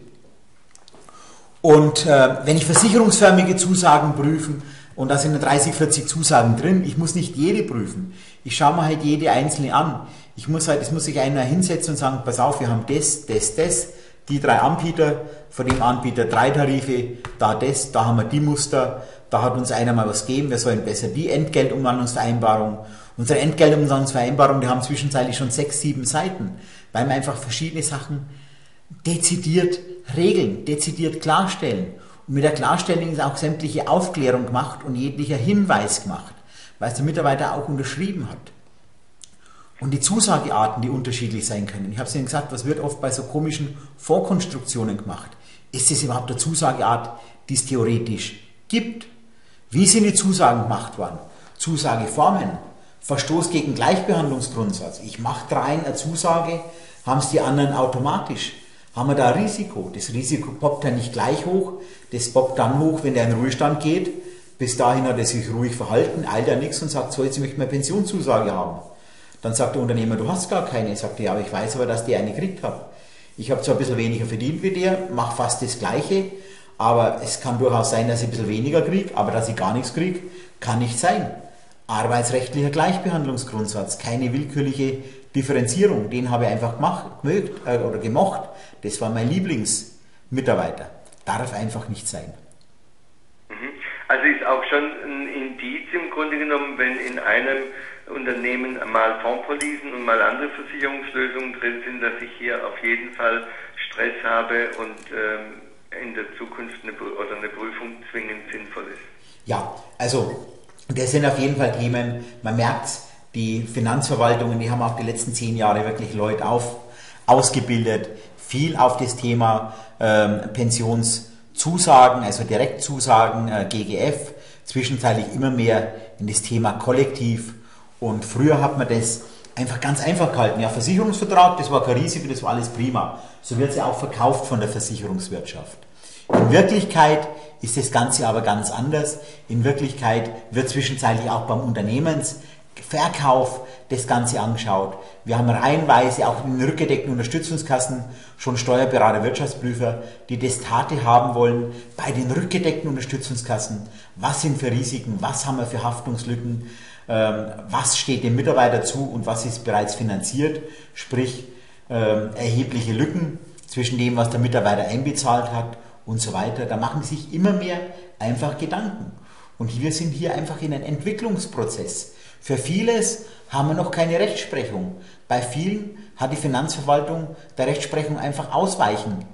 Und wenn ich versicherungsförmige Zusagen prüfen, und da sind 30, 40 Zusagen drin, ich muss nicht jede prüfen. Ich schaue mir halt jede einzelne an. Es muss sich einer hinsetzen und sagen, pass auf, wir haben das, die 3 Anbieter, von dem Anbieter 3 Tarife, da haben wir die Muster, da hat uns einer mal was gegeben, wir sollen besser die Entgeltumwandlungsvereinbarung. Unsere Entgeltumwandlungsvereinbarung, die haben zwischenzeitlich schon 6, 7 Seiten, weil wir einfach verschiedene Sachen dezidiert regeln, dezidiert klarstellen. Und mit der Klarstellung ist auch sämtliche Aufklärung gemacht und jeglicher Hinweis gemacht, weil es der Mitarbeiter auch unterschrieben hat. Und die Zusagearten, die unterschiedlich sein können. Ich habe es Ihnen gesagt, was wird oft bei so komischen Vorkonstruktionen gemacht? Ist es überhaupt eine Zusageart, die es theoretisch gibt? Wie sind die Zusagen gemacht worden? Zusageformen, Verstoß gegen Gleichbehandlungsgrundsatz. Ich mache rein eine Zusage, haben es die anderen automatisch. Haben wir da ein Risiko? Das Risiko poppt ja nicht gleich hoch, das poppt dann hoch, wenn der in den Ruhestand geht. Bis dahin hat er sich ruhig verhalten, eilt er nichts und sagt, so, jetzt möchte ich eine Pensionszusage haben. Dann sagt der Unternehmer, du hast gar keine. Sagt er, ja, aber ich weiß aber, dass der eine gekriegt hat. Ich habe zwar ein bisschen weniger verdient wie der, mache fast das Gleiche, aber es kann durchaus sein, dass ich ein bisschen weniger kriege, aber dass ich gar nichts kriege, kann nicht sein. Arbeitsrechtlicher Gleichbehandlungsgrundsatz, keine willkürliche Differenzierung, den habe ich einfach gemocht. Das war mein Lieblingsmitarbeiter. Darf einfach nicht sein.
Also ist auch schon ein Indiz im Grunde genommen, wenn in einem Unternehmen mal Fondspolicen und mal andere Versicherungslösungen drin sind, dass ich hier auf jeden Fall Stress habe und in der Zukunft eine Prüfung zwingend sinnvoll ist.
Ja, also das sind auf jeden Fall Themen, man merkt, die Finanzverwaltungen, die haben auch die letzten 10 Jahre wirklich Leute ausgebildet, viel auf das Thema Pensionszusagen, also Direktzusagen, GGF, zwischenzeitlich immer mehr in das Thema Kollektiv. Und früher hat man das einfach ganz einfach gehalten. Ja, Versicherungsvertrag, das war kein Risiko, das war alles prima. So wird es ja auch verkauft von der Versicherungswirtschaft. In Wirklichkeit ist das Ganze aber ganz anders. In Wirklichkeit wird zwischenzeitlich auch beim Unternehmensverkauf das Ganze angeschaut. Wir haben reihenweise auch in den rückgedeckten Unterstützungskassen schon Steuerberater, Wirtschaftsprüfer, die Testate haben wollen bei den rückgedeckten Unterstützungskassen. Was sind für Risiken? Was haben wir für Haftungslücken? Was steht dem Mitarbeiter zu und was ist bereits finanziert? Sprich, erhebliche Lücken zwischen dem, was der Mitarbeiter einbezahlt hat und so weiter. Da machen sich immer mehr einfach Gedanken. Und wir sind hier einfach in einem Entwicklungsprozess. Für vieles haben wir noch keine Rechtsprechung. Bei vielen hat die Finanzverwaltung der Rechtsprechung einfach ausweichen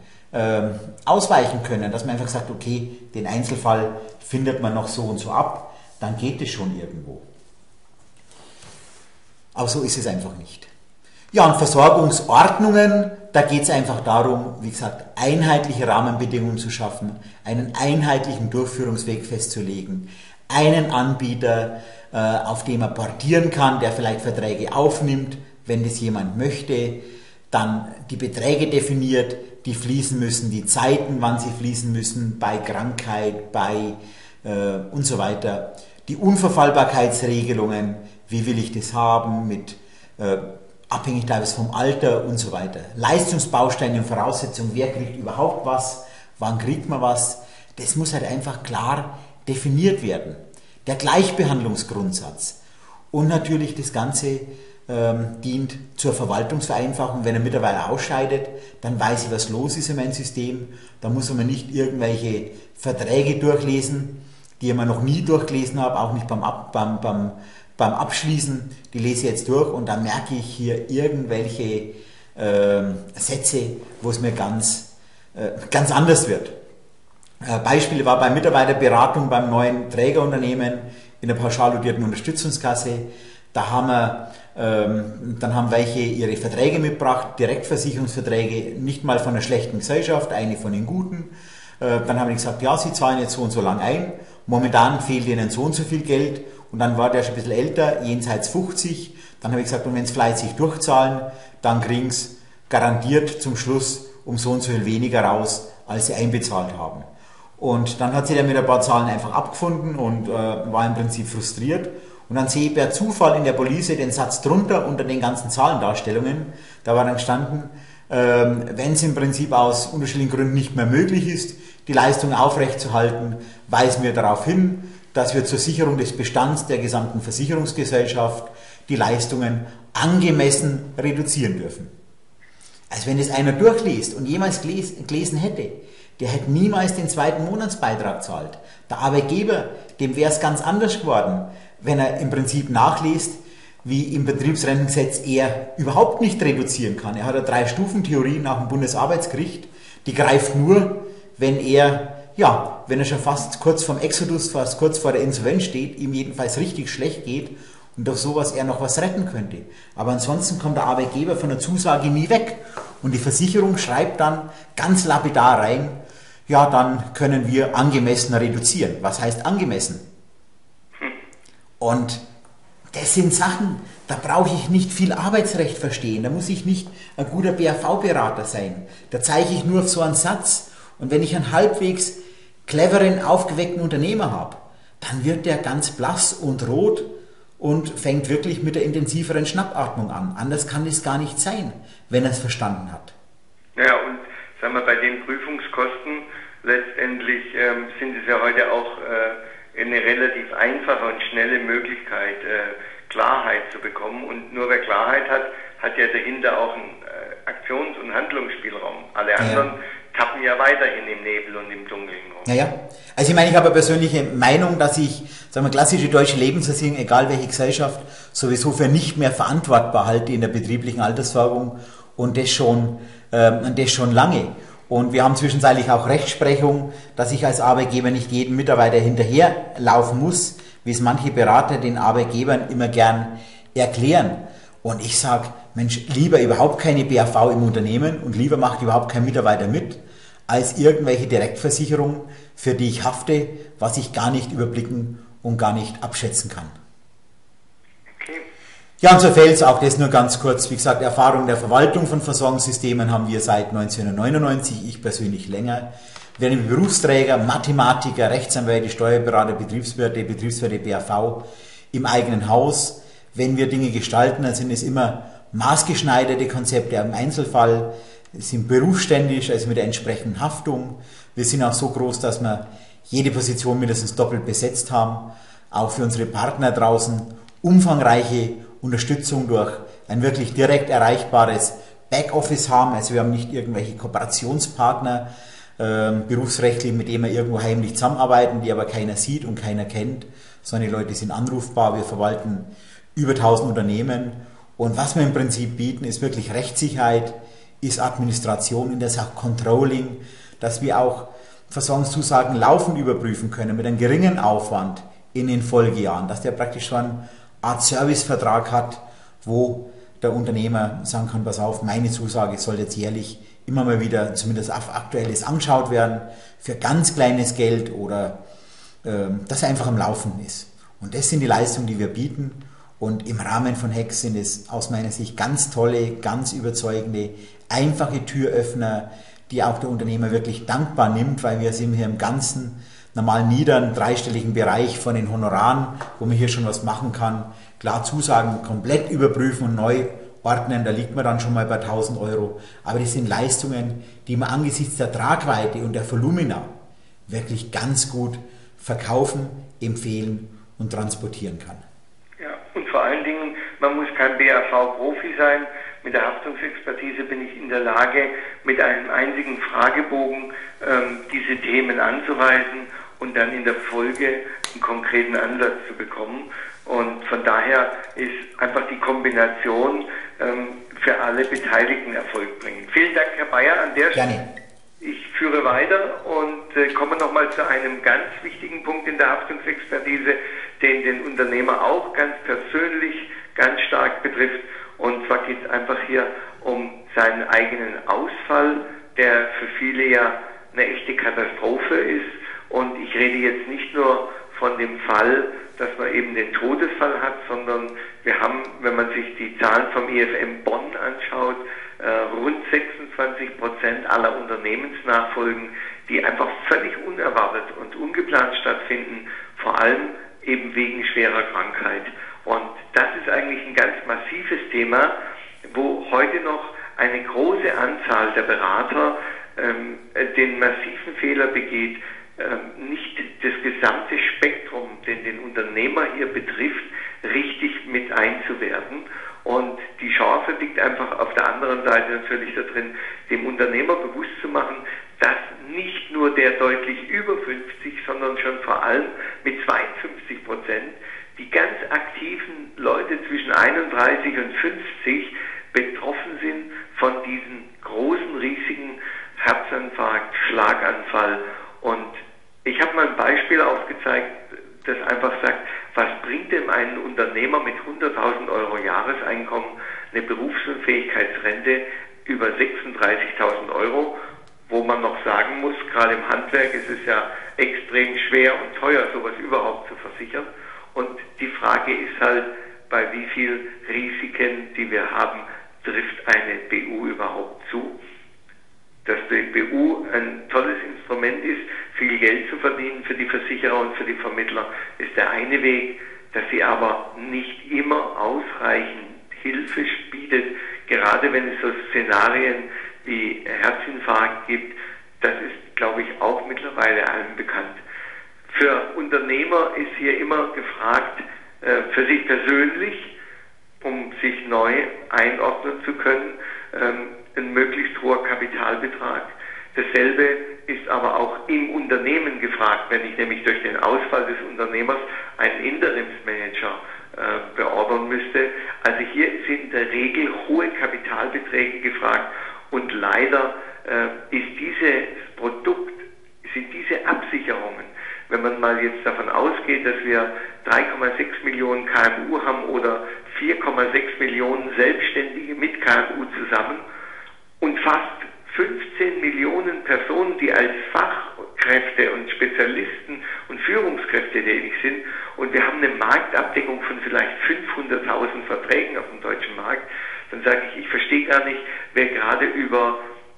können, dass man einfach sagt, okay, den Einzelfall findet man noch so und so ab, dann geht es schon irgendwo. Aber so ist es einfach nicht. Ja, und Versorgungsordnungen, da geht es einfach darum, wie gesagt, einheitliche Rahmenbedingungen zu schaffen, einen einheitlichen Durchführungsweg festzulegen, einen Anbieter, auf dem man portieren kann, der vielleicht Verträge aufnimmt, wenn das jemand möchte, dann die Beträge definiert, die fließen müssen, die Zeiten, wann sie fließen müssen, bei Krankheit, bei und so weiter, die Unverfallbarkeitsregelungen, wie will ich das haben, mit abhängig teilweise vom Alter und so weiter. Leistungsbausteine und Voraussetzungen, wer kriegt überhaupt was, wann kriegt man was, das muss halt einfach klar definiert werden. Der Gleichbehandlungsgrundsatz und natürlich das Ganze dient zur Verwaltungsvereinfachung. Wenn ein Mitarbeiter ausscheidet, dann weiß ich, was los ist in meinem System. Da muss man nicht irgendwelche Verträge durchlesen, die ich noch nie durchgelesen habe, auch nicht beim Abschließen. Die lese ich jetzt durch und dann merke ich hier irgendwelche Sätze, wo es mir ganz anders wird. Beispiel war bei Mitarbeiterberatung beim neuen Trägerunternehmen in der pauschal dotierten Unterstützungskasse. Da dann haben welche ihre Verträge mitgebracht, Direktversicherungsverträge, nicht mal von einer schlechten Gesellschaft, eine von den guten. Dann haben die gesagt, ja, sie zahlen jetzt so und so lang ein. Momentan fehlt ihnen so und so viel Geld. Und dann war der schon ein bisschen älter, jenseits 50. Dann habe ich gesagt, und wenn sie fleißig durchzahlen, dann kriegen sie garantiert zum Schluss um so und so viel weniger raus, als sie einbezahlt haben. Und dann hat sich der mit ein paar Zahlen einfach abgefunden und war im Prinzip frustriert. Und dann sehe ich per Zufall in der Police den Satz drunter unter den ganzen Zahlendarstellungen. Da war dann gestanden, wenn es im Prinzip aus unterschiedlichen Gründen nicht mehr möglich ist, die Leistung aufrechtzuerhalten, weisen wir darauf hin, dass wir zur Sicherung des Bestands der gesamten Versicherungsgesellschaft die Leistungen angemessen reduzieren dürfen. Also wenn es einer durchliest und jemals gelesen hätte, der hätte niemals den zweiten Monatsbeitrag zahlt. Der Arbeitgeber, dem wäre es ganz anders geworden, wenn er im Prinzip nachliest, wie im Betriebsrentengesetz er überhaupt nicht reduzieren kann. Er hat eine 3-Stufen-Theorie nach dem Bundesarbeitsgericht, die greift nur, wenn er schon fast kurz vorm Exodus, fast kurz vor der Insolvenz steht, ihm jedenfalls richtig schlecht geht und durch sowas er noch was retten könnte. Aber ansonsten kommt der Arbeitgeber von der Zusage nie weg. Und die Versicherung schreibt dann ganz lapidar rein, ja, dann können wir angemessen reduzieren. Was heißt angemessen? Und das sind Sachen, da brauche ich nicht viel Arbeitsrecht verstehen, da muss ich nicht ein guter BAV-Berater sein. Da zeige ich nur auf so einen Satz. Und wenn ich einen halbwegs cleveren, aufgeweckten Unternehmer habe, dann wird der ganz blass und rot und fängt wirklich mit der intensiveren Schnappatmung an. Anders kann es gar nicht sein, wenn er es verstanden hat.
Ja, und sagen wir, bei den Prüfungskosten letztendlich sind es ja heute auch eine relativ einfache und schnelle Möglichkeit, Klarheit zu bekommen. Und nur wer Klarheit hat, hat ja dahinter auch einen Aktions- und Handlungsspielraum. Alle anderen tappen ja weiterhin im Nebel und im Dunkeln rum.
Naja, also ich meine, ich habe eine persönliche Meinung, dass ich, sagen wir, klassische deutsche Lebensversicherung, egal welche Gesellschaft, sowieso für nicht mehr verantwortbar halte in der betrieblichen Altersversorgung und das schon lange. Und wir haben zwischenzeitlich auch Rechtsprechung, dass ich als Arbeitgeber nicht jedem Mitarbeiter hinterherlaufen muss, wie es manche Berater den Arbeitgebern immer gern erklären. Und ich sage, Mensch, lieber überhaupt keine BAV im Unternehmen und lieber macht überhaupt kein Mitarbeiter mit, als irgendwelche Direktversicherungen, für die ich hafte, was ich gar nicht überblicken und gar nicht abschätzen kann. Ja, und so fällt auch das nur ganz kurz. Wie gesagt, Erfahrung der Verwaltung von Versorgungssystemen haben wir seit 1999, ich persönlich länger. Wir sind Berufsträger, Mathematiker, Rechtsanwälte, Steuerberater, Betriebswirte BAV im eigenen Haus. Wenn wir Dinge gestalten, dann sind es immer maßgeschneiderte Konzepte im Einzelfall, sind berufsständisch, also mit der entsprechenden Haftung. Wir sind auch so groß, dass wir jede Position mindestens doppelt besetzt haben. Auch für unsere Partner draußen umfangreiche Unterstützung durch ein wirklich direkt erreichbares Backoffice haben. Also wir haben nicht irgendwelche Kooperationspartner, berufsrechtlich, mit denen wir irgendwo heimlich zusammenarbeiten, die aber keiner sieht und keiner kennt, sondern die Leute sind anrufbar. Wir verwalten über 1000 Unternehmen. Und was wir im Prinzip bieten, ist wirklich Rechtssicherheit, ist Administration, in der Sache Controlling, dass wir auch Versorgungszusagen laufend überprüfen können mit einem geringen Aufwand in den Folgejahren, dass der praktisch so eine Art Servicevertrag hat, wo der Unternehmer sagen kann, pass auf, meine Zusage soll jetzt jährlich immer mal wieder zumindest auf Aktuelles angeschaut werden, für ganz kleines Geld oder dass er einfach am Laufen ist. Und das sind die Leistungen, die wir bieten. Und im Rahmen von Hex sind es aus meiner Sicht ganz tolle, ganz überzeugende, einfache Türöffner, die auch der Unternehmer wirklich dankbar nimmt, weil wir sind hier im ganzen normal niederen, dreistelligen Bereich von den Honoraren, wo man hier schon was machen kann. Klar, Zusagen komplett überprüfen und neu ordnen, da liegt man dann schon mal bei 1.000 Euro. Aber das sind Leistungen, die man angesichts der Tragweite und der Volumina wirklich ganz gut verkaufen, empfehlen und transportieren kann.
Ja, und vor allen Dingen, man muss kein BAV-Profi sein. Mit der Haftungsexpertise bin ich in der Lage, mit einem einzigen Fragebogen diese Themen anzuweisen und dann in der Folge einen konkreten Ansatz zu bekommen. Und von daher ist einfach die Kombination für alle Beteiligten erfolgbringend. Vielen Dank, Herr Bayer, an der Stelle. Ich führe weiter und komme nochmal zu einem ganz wichtigen Punkt in der Haftungsexpertise, den Unternehmer auch ganz persönlich ganz stark betrifft. Und zwar geht es einfach hier um seinen eigenen Ausfall, der für viele ja eine echte Katastrophe ist. Und ich rede jetzt nicht nur von dem Fall, dass man eben den Todesfall hat, sondern wir haben, wenn man sich die Zahlen vom IFM Bonn anschaut, rund 26% aller Unternehmensnachfolgen, die einfach völlig unerwartet und ungeplant stattfinden, vor allem eben wegen schwerer Krankheit. Und das ist eigentlich ein ganz massives Thema, wo heute noch eine große Anzahl der Berater den massiven Fehler begeht, nicht das gesamte Spektrum, den Unternehmer hier betrifft, richtig mit einzuwerten. Und die Chance liegt einfach auf der anderen Seite natürlich da drin, dem Unternehmer bewusst zu machen, dass nicht nur der deutlich über 50, sondern schon vor allem mit 52% die ganz aktiven Leute zwischen 31 und 50 betroffen sind von diesen großen Risiken, Herzinfarkt, Schlaganfall. Und ich habe mal ein Beispiel aufgezeigt, das einfach sagt, was bringt dem einen Unternehmer mit 100.000 Euro Jahreseinkommen eine Berufsunfähigkeitsrente über 36.000 Euro, wo man noch sagen muss, gerade im Handwerk ist es ja extrem schwer und teuer, sowas überhaupt zu versichern. Und die Frage ist halt, bei wie viel Risiken, die wir haben, trifft eine BU überhaupt zu? Dass die BU ein tolles Instrument ist, viel Geld zu verdienen für die Versicherer und für die Vermittler, ist der eine Weg, dass sie aber nicht immer ausreichend Hilfe bietet, gerade wenn es so Szenarien wie Herzinfarkt gibt. Das ist, glaube ich, auch mittlerweile allen bekannt. Für Unternehmer ist hier immer gefragt, für sich persönlich, um sich neu einordnen zu können, ein möglichst hoher Kapitalbetrag. Dasselbe ist aber auch im Unternehmen gefragt, wenn ich nämlich durch den Ausfall des Unternehmers einen Interimsmanager beordern müsste. Also hier sind in der Regel hohe Kapitalbeträge gefragt und leider ist dieses Produkt, sind diese Absicherungen, wenn man mal jetzt davon ausgeht, dass wir 3,6 Millionen KMU haben oder 4,6 Millionen Selbstständige mit KMU zusammen und fast 15 Millionen Personen, die als Fachkräfte und Spezialisten und Führungskräfte tätig sind, und wir haben eine Marktabdeckung von vielleicht 500.000 Verträgen auf dem deutschen Markt, dann sage ich verstehe gar nicht, wer gerade über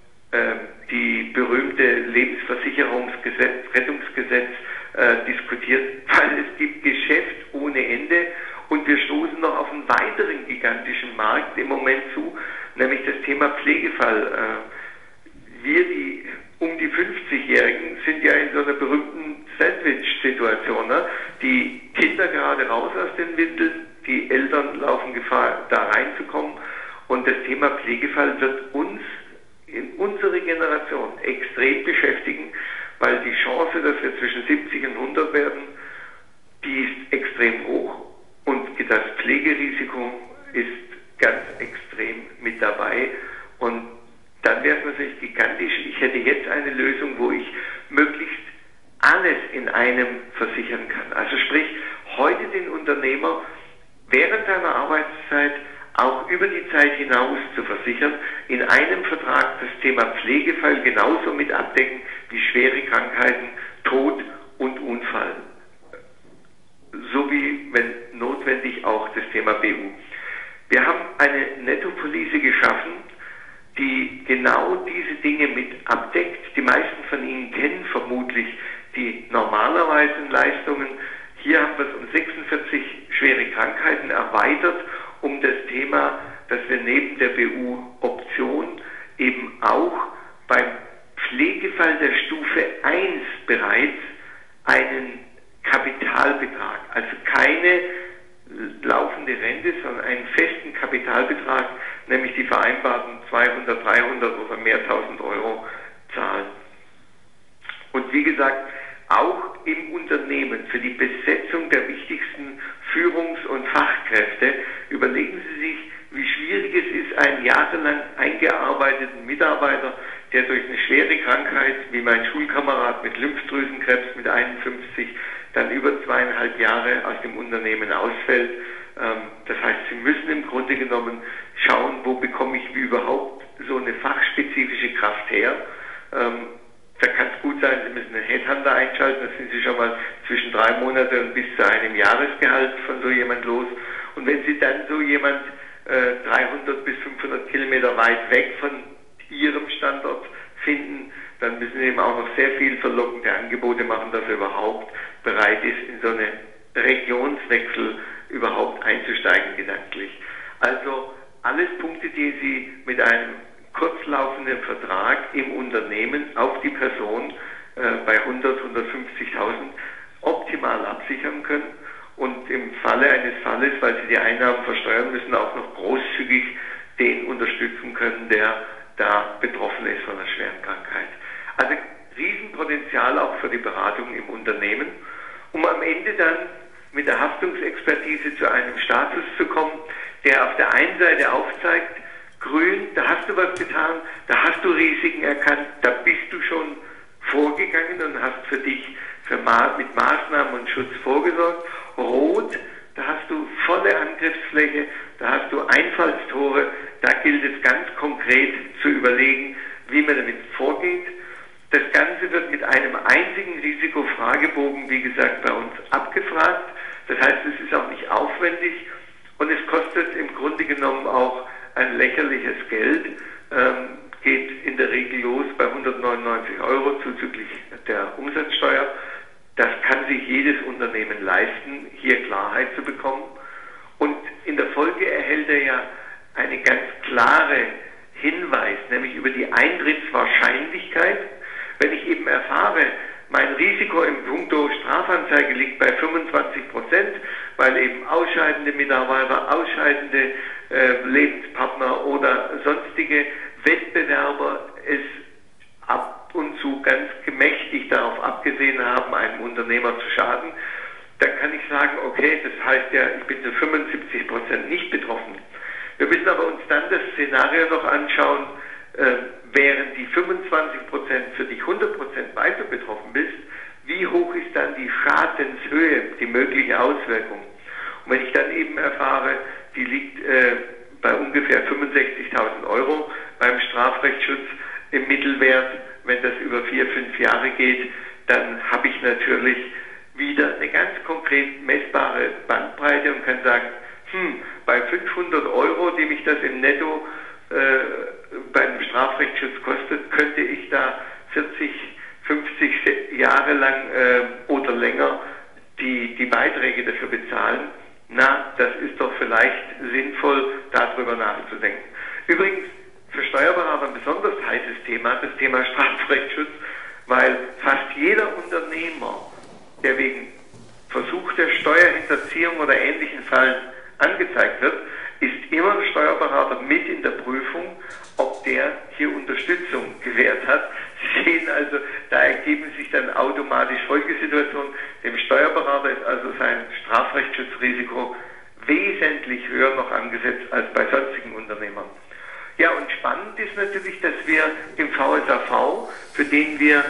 die berühmte Lebensversicherungsgesetz, Rettungsgesetz diskutiert, weil es gibt Geschäft ohne Ende und wir stoßen noch auf einen weiteren gigantischen Markt im Moment zu, nämlich das Thema Pflegefall. Wir, die um die 50-Jährigen, sind ja in so einer berühmten Sandwich-Situation. Ne? Die Kinder gerade raus aus den Windeln, die Eltern laufen Gefahr, da reinzukommen. Und das Thema Pflegefall wird uns in unserer Generation extrem beschäftigen, weil die Chance, dass wir zwischen 70 und 100 werden, die ist extrem hoch. Und das Pflegerisiko ist ganz extrem mit dabei. Und dann wäre es natürlich gigantisch. Ich hätte jetzt eine Lösung, wo ich möglichst alles in einem versichern kann. Also sprich, heute den Unternehmer während seiner Arbeitszeit auch über die Zeit hinaus zu versichern, in einem Vertrag das Thema Pflegefall genauso mit abdecken wie schwere Krankheiten, Tod und Unfall. Sowie, wenn notwendig, auch das Thema BU. Wir haben eine Nettopolice geschaffen, die genau diese Dinge mit abdeckt. Die meisten von Ihnen kennen vermutlich die normalerweise Leistungen. Hier haben wir es um 46 schwere Krankheiten erweitert, um das Thema, dass wir neben der BU-Option eben auch beim Pflegefall der Stufe 1 bereits einen Kapitalbetrag, also keine laufende Rente, sondern einen festen Kapitalbetrag, nämlich die vereinbarten 200, 300 oder mehr tausend Euro zahlen. Und wie gesagt, auch im Unternehmen für die Besetzung der wichtigsten Führungs- und Fachkräfte überlegen Sie sich, wie schwierig es ist, einen jahrelang eingearbeiteten Mitarbeiter, der durch eine schwere Krankheit, wie mein Schulkamerad mit Lymphdrüsenkrebs mit 51, dann über 2,5 Jahre aus dem Unternehmen ausfällt. Das heißt, Sie müssen im Grunde genommen schauen, wo bekomme ich überhaupt so eine fachspezifische Kraft her. Da kann es gut sein, Sie müssen einen Headhunter einschalten, da sind Sie schon mal zwischen 3 Monate und bis zu einem Jahresgehalt von so jemand los. Und wenn Sie dann so jemand 300 bis 500 Kilometer weit weg von Ihrem Standort finden, dann müssen Sie eben auch noch sehr viel verlockende Angebote machen, dass er überhaupt bereit ist, in so einen Regionswechsel überhaupt einzusteigen gedanklich. Also alles Punkte, die Sie mit einem kurzlaufenden Vertrag im Unternehmen auf die Person bei 100, 150.000 optimal absichern können und im Falle eines Falles, weil Sie die Einnahmen versteuern müssen, auch noch großzügig den unterstützen können, der da betroffen ist von einer schweren Krankheit. Also Riesenpotenzial auch für die Beratung im Unternehmen, um am Ende dann mit der Haftungsexpertise zu einem Status zu kommen, der auf der einen Seite aufzeigt, grün, da hast du was getan, da hast du Risiken erkannt, da bist du schon vorgegangen und hast für dich mit Maßnahmen und Schutz vorgesorgt. Rot, da hast du volle Angriffsfläche, da hast du Einfallstore, da gilt es ganz konkret zu überlegen, wie man damit vorgeht. Das Ganze wird mit einem einzigen Risikofragebogen, wie gesagt, bei uns abgefragt. Das heißt, es ist auch nicht aufwendig und es kostet im Grunde genommen auch ein lächerliches Geld, geht in der Regel los bei 199 Euro zuzüglich der Umsatzsteuer. Das kann sich jedes Unternehmen leisten, hier Klarheit zu bekommen. Und in der Folge erhält er ja eine ganz klare Hinweis, nämlich über die Eintrittswahrscheinlichkeit. Wenn ich eben erfahre, mein Risiko im Punkto Strafanzeige liegt bei 25%, weil eben ausscheidende Mitarbeiter, ausscheidende Lebenspartner oder sonstige Wettbewerber es ab und zu ganz gemächtig darauf abgesehen haben, einem Unternehmer zu schaden, dann kann ich sagen, okay, das heißt ja, ich bin zu 75% nicht betroffen. Wir müssen aber uns dann das Szenario noch anschauen, während die 25% für dich 100% weiter betroffen bist, wie hoch ist dann die Schadenshöhe, die mögliche Auswirkung? Und wenn ich dann eben erfahre, die liegt bei ungefähr 65.000 Euro beim Strafrechtsschutz im Mittelwert, wenn das über 4, 5 Jahre geht, dann habe ich natürlich wieder eine ganz konkret messbare Bandbreite und kann sagen, bei 500 Euro, die mich das im Netto beim Strafrechtsschutz kostet, könnte ich da 40, 50 Jahre lang oder länger die Beiträge dafür bezahlen. Na, das ist doch vielleicht sinnvoll, darüber nachzudenken. Übrigens, für Steuerberater ein besonders heißes Thema, das Thema Strafrechtsschutz, weil fast jeder Unternehmer, der wegen versuchter Steuerhinterziehung oder ähnlichen Fällen angezeigt wird, ist immer ein Steuerberater mit in der Prüfung, ob der hier Unterstützung gewährt hat. Sie sehen also, da ergeben sich dann automatisch Folgesituationen. Dem Steuerberater ist also sein Strafrechtsschutzrisiko wesentlich höher noch angesetzt als bei sonstigen Unternehmern. Ja, und spannend ist natürlich, dass wir im VSAV, für den wir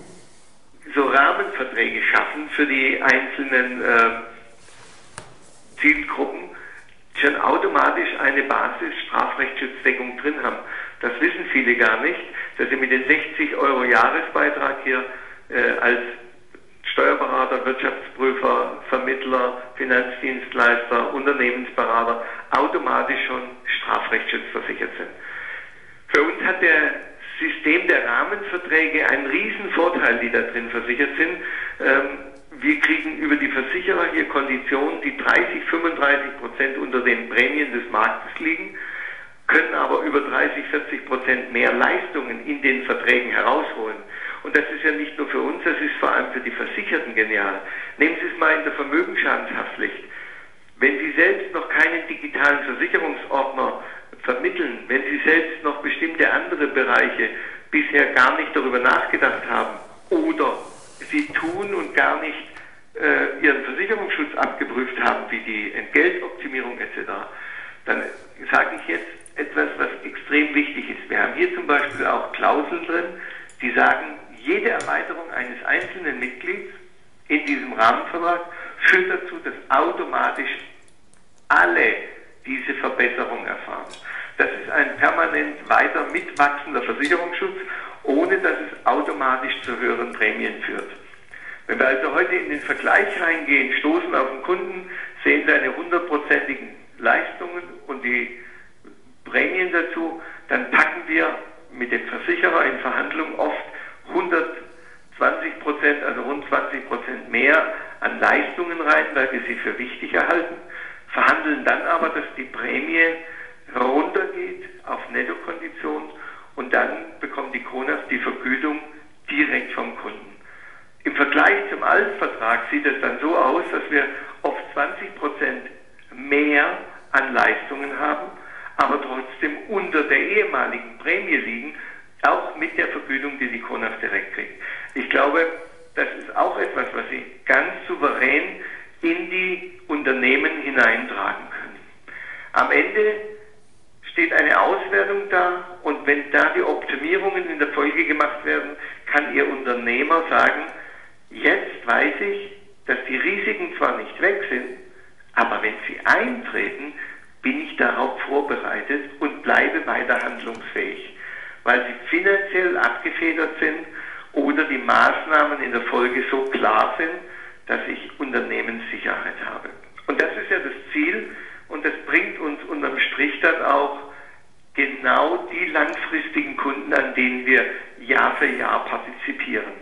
so Rahmenverträge schaffen für die einzelnen Zielgruppen, schon automatisch eine eine Basis-Strafrechtsschutzdeckung drin haben. Das wissen viele gar nicht, dass sie mit den 60 Euro Jahresbeitrag hier als Steuerberater, Wirtschaftsprüfer, Vermittler, Finanzdienstleister, Unternehmensberater automatisch schon Strafrechtsschutz versichert sind. Für uns hat das System der Rahmenverträge einen riesen Vorteil, die da drin versichert sind. Wir kriegen über die Versicherer hier Konditionen, die 30-35% unter den Prämien des Marktes liegen, können aber über 30-40% mehr Leistungen in den Verträgen herausholen. Und das ist ja nicht nur für uns, das ist vor allem für die Versicherten genial. Nehmen Sie es mal in der Vermögensschadenshaftpflicht. Wenn Sie selbst noch keinen digitalen Versicherungsordner vermitteln, wenn Sie selbst noch bestimmte andere Bereiche bisher gar nicht darüber nachgedacht haben oder Sie tun und gar nicht Ihren Versicherungsschutz abgeprüft haben, wie die Entgeltoptimierung etc., dann sage ich jetzt etwas, was extrem wichtig ist. Wir haben hier zum Beispiel auch Klauseln drin, die sagen, jede Erweiterung eines einzelnen Mitglieds in diesem Rahmenvertrag führt dazu, dass automatisch alle diese Verbesserung erfahren. Das ist ein permanent weiter mitwachsender Versicherungsschutz, ohne dass es automatisch zu höheren Prämien führt. Wenn wir also heute in den Vergleich reingehen, stoßen auf den Kunden, sehen Sie eine 100%igen Leistungen und die Prämien dazu, dann packen wir mit dem Versicherer in Verhandlungen oft 120%, also rund 20% mehr an Leistungen rein, weil wir sie für wichtig erhalten, verhandeln dann aber, dass die Prämie runtergeht auf Nettokondition und dann bekommt die KONAS die Vergütung direkt vom Kunden. Im Vergleich zum Altvertrag sieht es dann so aus, dass wir oft 20% mehr an Leistungen haben, aber trotzdem unter der ehemaligen Prämie liegen, auch mit der Vergütung, die die KONAS direkt kriegt. Ich glaube, das ist auch etwas, was Sie ganz souverän in die Unternehmen hineintragen können. Am Ende steht eine Auswertung da und wenn da die Optimierungen in der Folge gemacht werden, kann Ihr Unternehmer sagen, jetzt weiß ich, dass die Risiken zwar nicht weg sind, aber wenn sie eintreten, bin ich darauf vorbereitet und bleibe weiter handlungsfähig, weil sie finanziell abgefedert sind oder die Maßnahmen in der Folge so klar sind, dass ich Unternehmenssicherheit habe. Und das ist ja das Ziel und das bringt uns unterm Strich dann auch genau die langfristigen Kunden, an denen wir Jahr für Jahr partizipieren.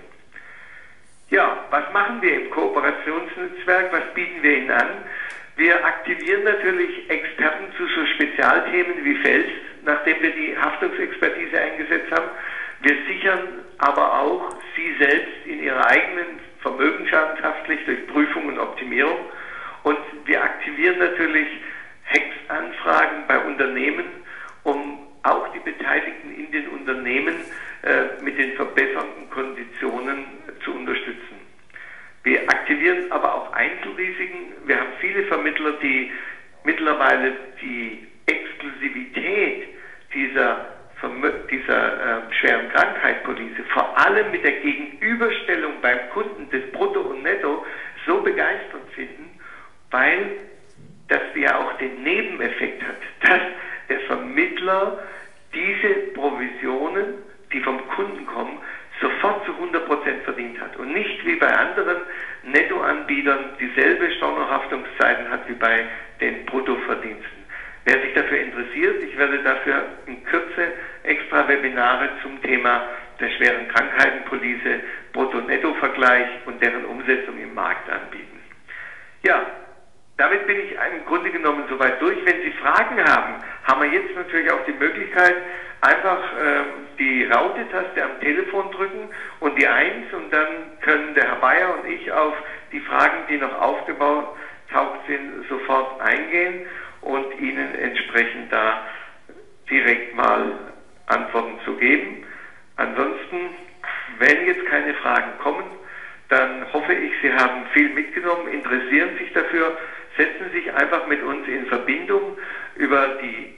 Ja, was machen wir im Kooperationsnetzwerk? Was bieten wir Ihnen an? Wir aktivieren natürlich Experten zu so Spezialthemen wie Fels, nachdem wir die Haftungsexpertise eingesetzt haben. Wir sichern aber auch Sie selbst in Ihrer eigenen Vermögensschadenshaftpflicht durch Prüfung und Optimierung. Und wir aktivieren natürlich HEX-Anfragen bei Unternehmen, um auch die Beteiligten in den Unternehmen mit den verbesserten Konditionen zu unterstützen. Wir aktivieren aber auch Einzelrisiken. Wir haben viele Vermittler, die mittlerweile die Exklusivität dieser schweren Krankheitspolice, vor allem mit der Gegenüberstellung beim Kunden des Brutto und Netto, so begeistert finden, weil das ja auch den Nebeneffekt hat, dass der Vermittler diese Provisionen, die vom Kunden kommen, sofort zu 100% verdient hat und nicht wie bei anderen Nettoanbietern dieselbe Stornohaftungszeiten hat wie bei den Bruttoverdiensten. Wer sich dafür interessiert, ich werde dafür in Kürze extra Webinare zum Thema der schweren Krankheitenpolice, Brutto-Netto-Vergleich und deren Umsetzung im Markt anbieten. Ja, damit bin ich im Grunde genommen soweit durch. Wenn Sie Fragen haben, haben wir jetzt natürlich auch die Möglichkeit, einfach die Raute-Taste am Telefon drücken und die 1 und dann können der Herr Bayer und ich auf die Fragen, die noch aufgetaucht sind, sofort eingehen und Ihnen entsprechend da direkt mal Antworten zu geben. Ansonsten, wenn jetzt keine Fragen kommen, dann hoffe ich, Sie haben viel mitgenommen, interessieren sich dafür, setzen sich einfach mit uns in Verbindung über die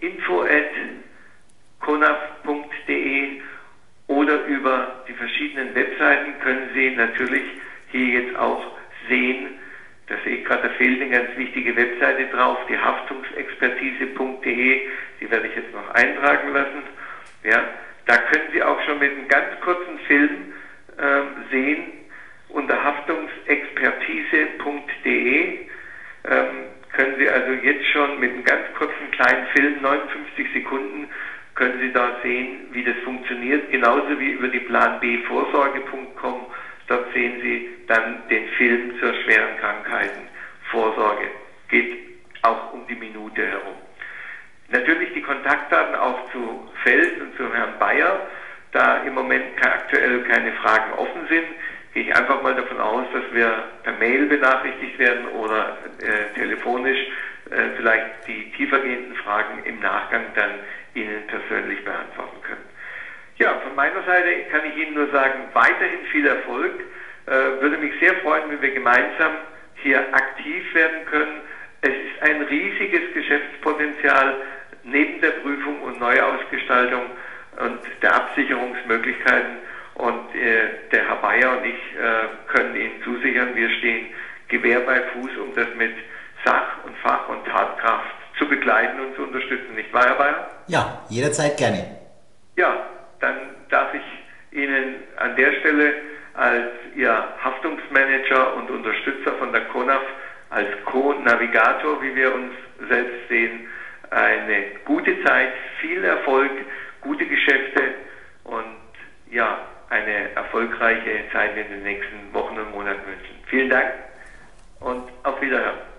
info@conaf.de oder über die verschiedenen Webseiten können Sie natürlich hier jetzt auch sehen, da sehe ich gerade, fehlt eine ganz wichtige Webseite drauf, die haftungsexpertise.de, die werde ich jetzt noch eintragen lassen. Ja, da können Sie auch schon mit einem ganz kurzen Film sehen, unter haftungsexpertise.de können Sie also jetzt schon mit einem ganz kurzen kleinen Film, 59 Sekunden, können Sie da sehen, wie das funktioniert, genauso wie über die planbvorsorge.com. Dort sehen Sie dann den Film zur schweren Krankheitenvorsorge. Geht auch um die Minute herum. Natürlich die Kontaktdaten auch zu Fels und zu Herrn Bayer. Da im Moment aktuell keine Fragen offen sind, gehe ich einfach mal davon aus, dass wir per Mail benachrichtigt werden oder telefonisch vielleicht die tiefergehenden Fragen im Nachgang dann Ihnen persönlich beantworten können. Ja, von meiner Seite kann ich Ihnen nur sagen, weiterhin viel Erfolg. Würde mich sehr freuen, wenn wir gemeinsam hier aktiv werden können. Es ist ein riesiges Geschäftspotenzial neben der Prüfung und Neuausgestaltung und der Absicherungsmöglichkeiten. Und der Herr Bayer und ich können Ihnen zusichern, wir stehen Gewehr bei Fuß, um das mit Sach- und Fach- und Tatkraft zu begleiten und zu unterstützen. Nicht wahr, Herr Bayer?
Ja, jederzeit gerne.
Ja, dann darf ich Ihnen an der Stelle als Ihr Haftungsmanager und Unterstützer von der CONAF, als Co-Navigator, wie wir uns selbst sehen, eine gute Zeit, viel Erfolg, gute Geschäfte und ja, eine erfolgreiche Zeit in den nächsten Wochen und Monaten wünschen. Vielen Dank und auf Wiederhören.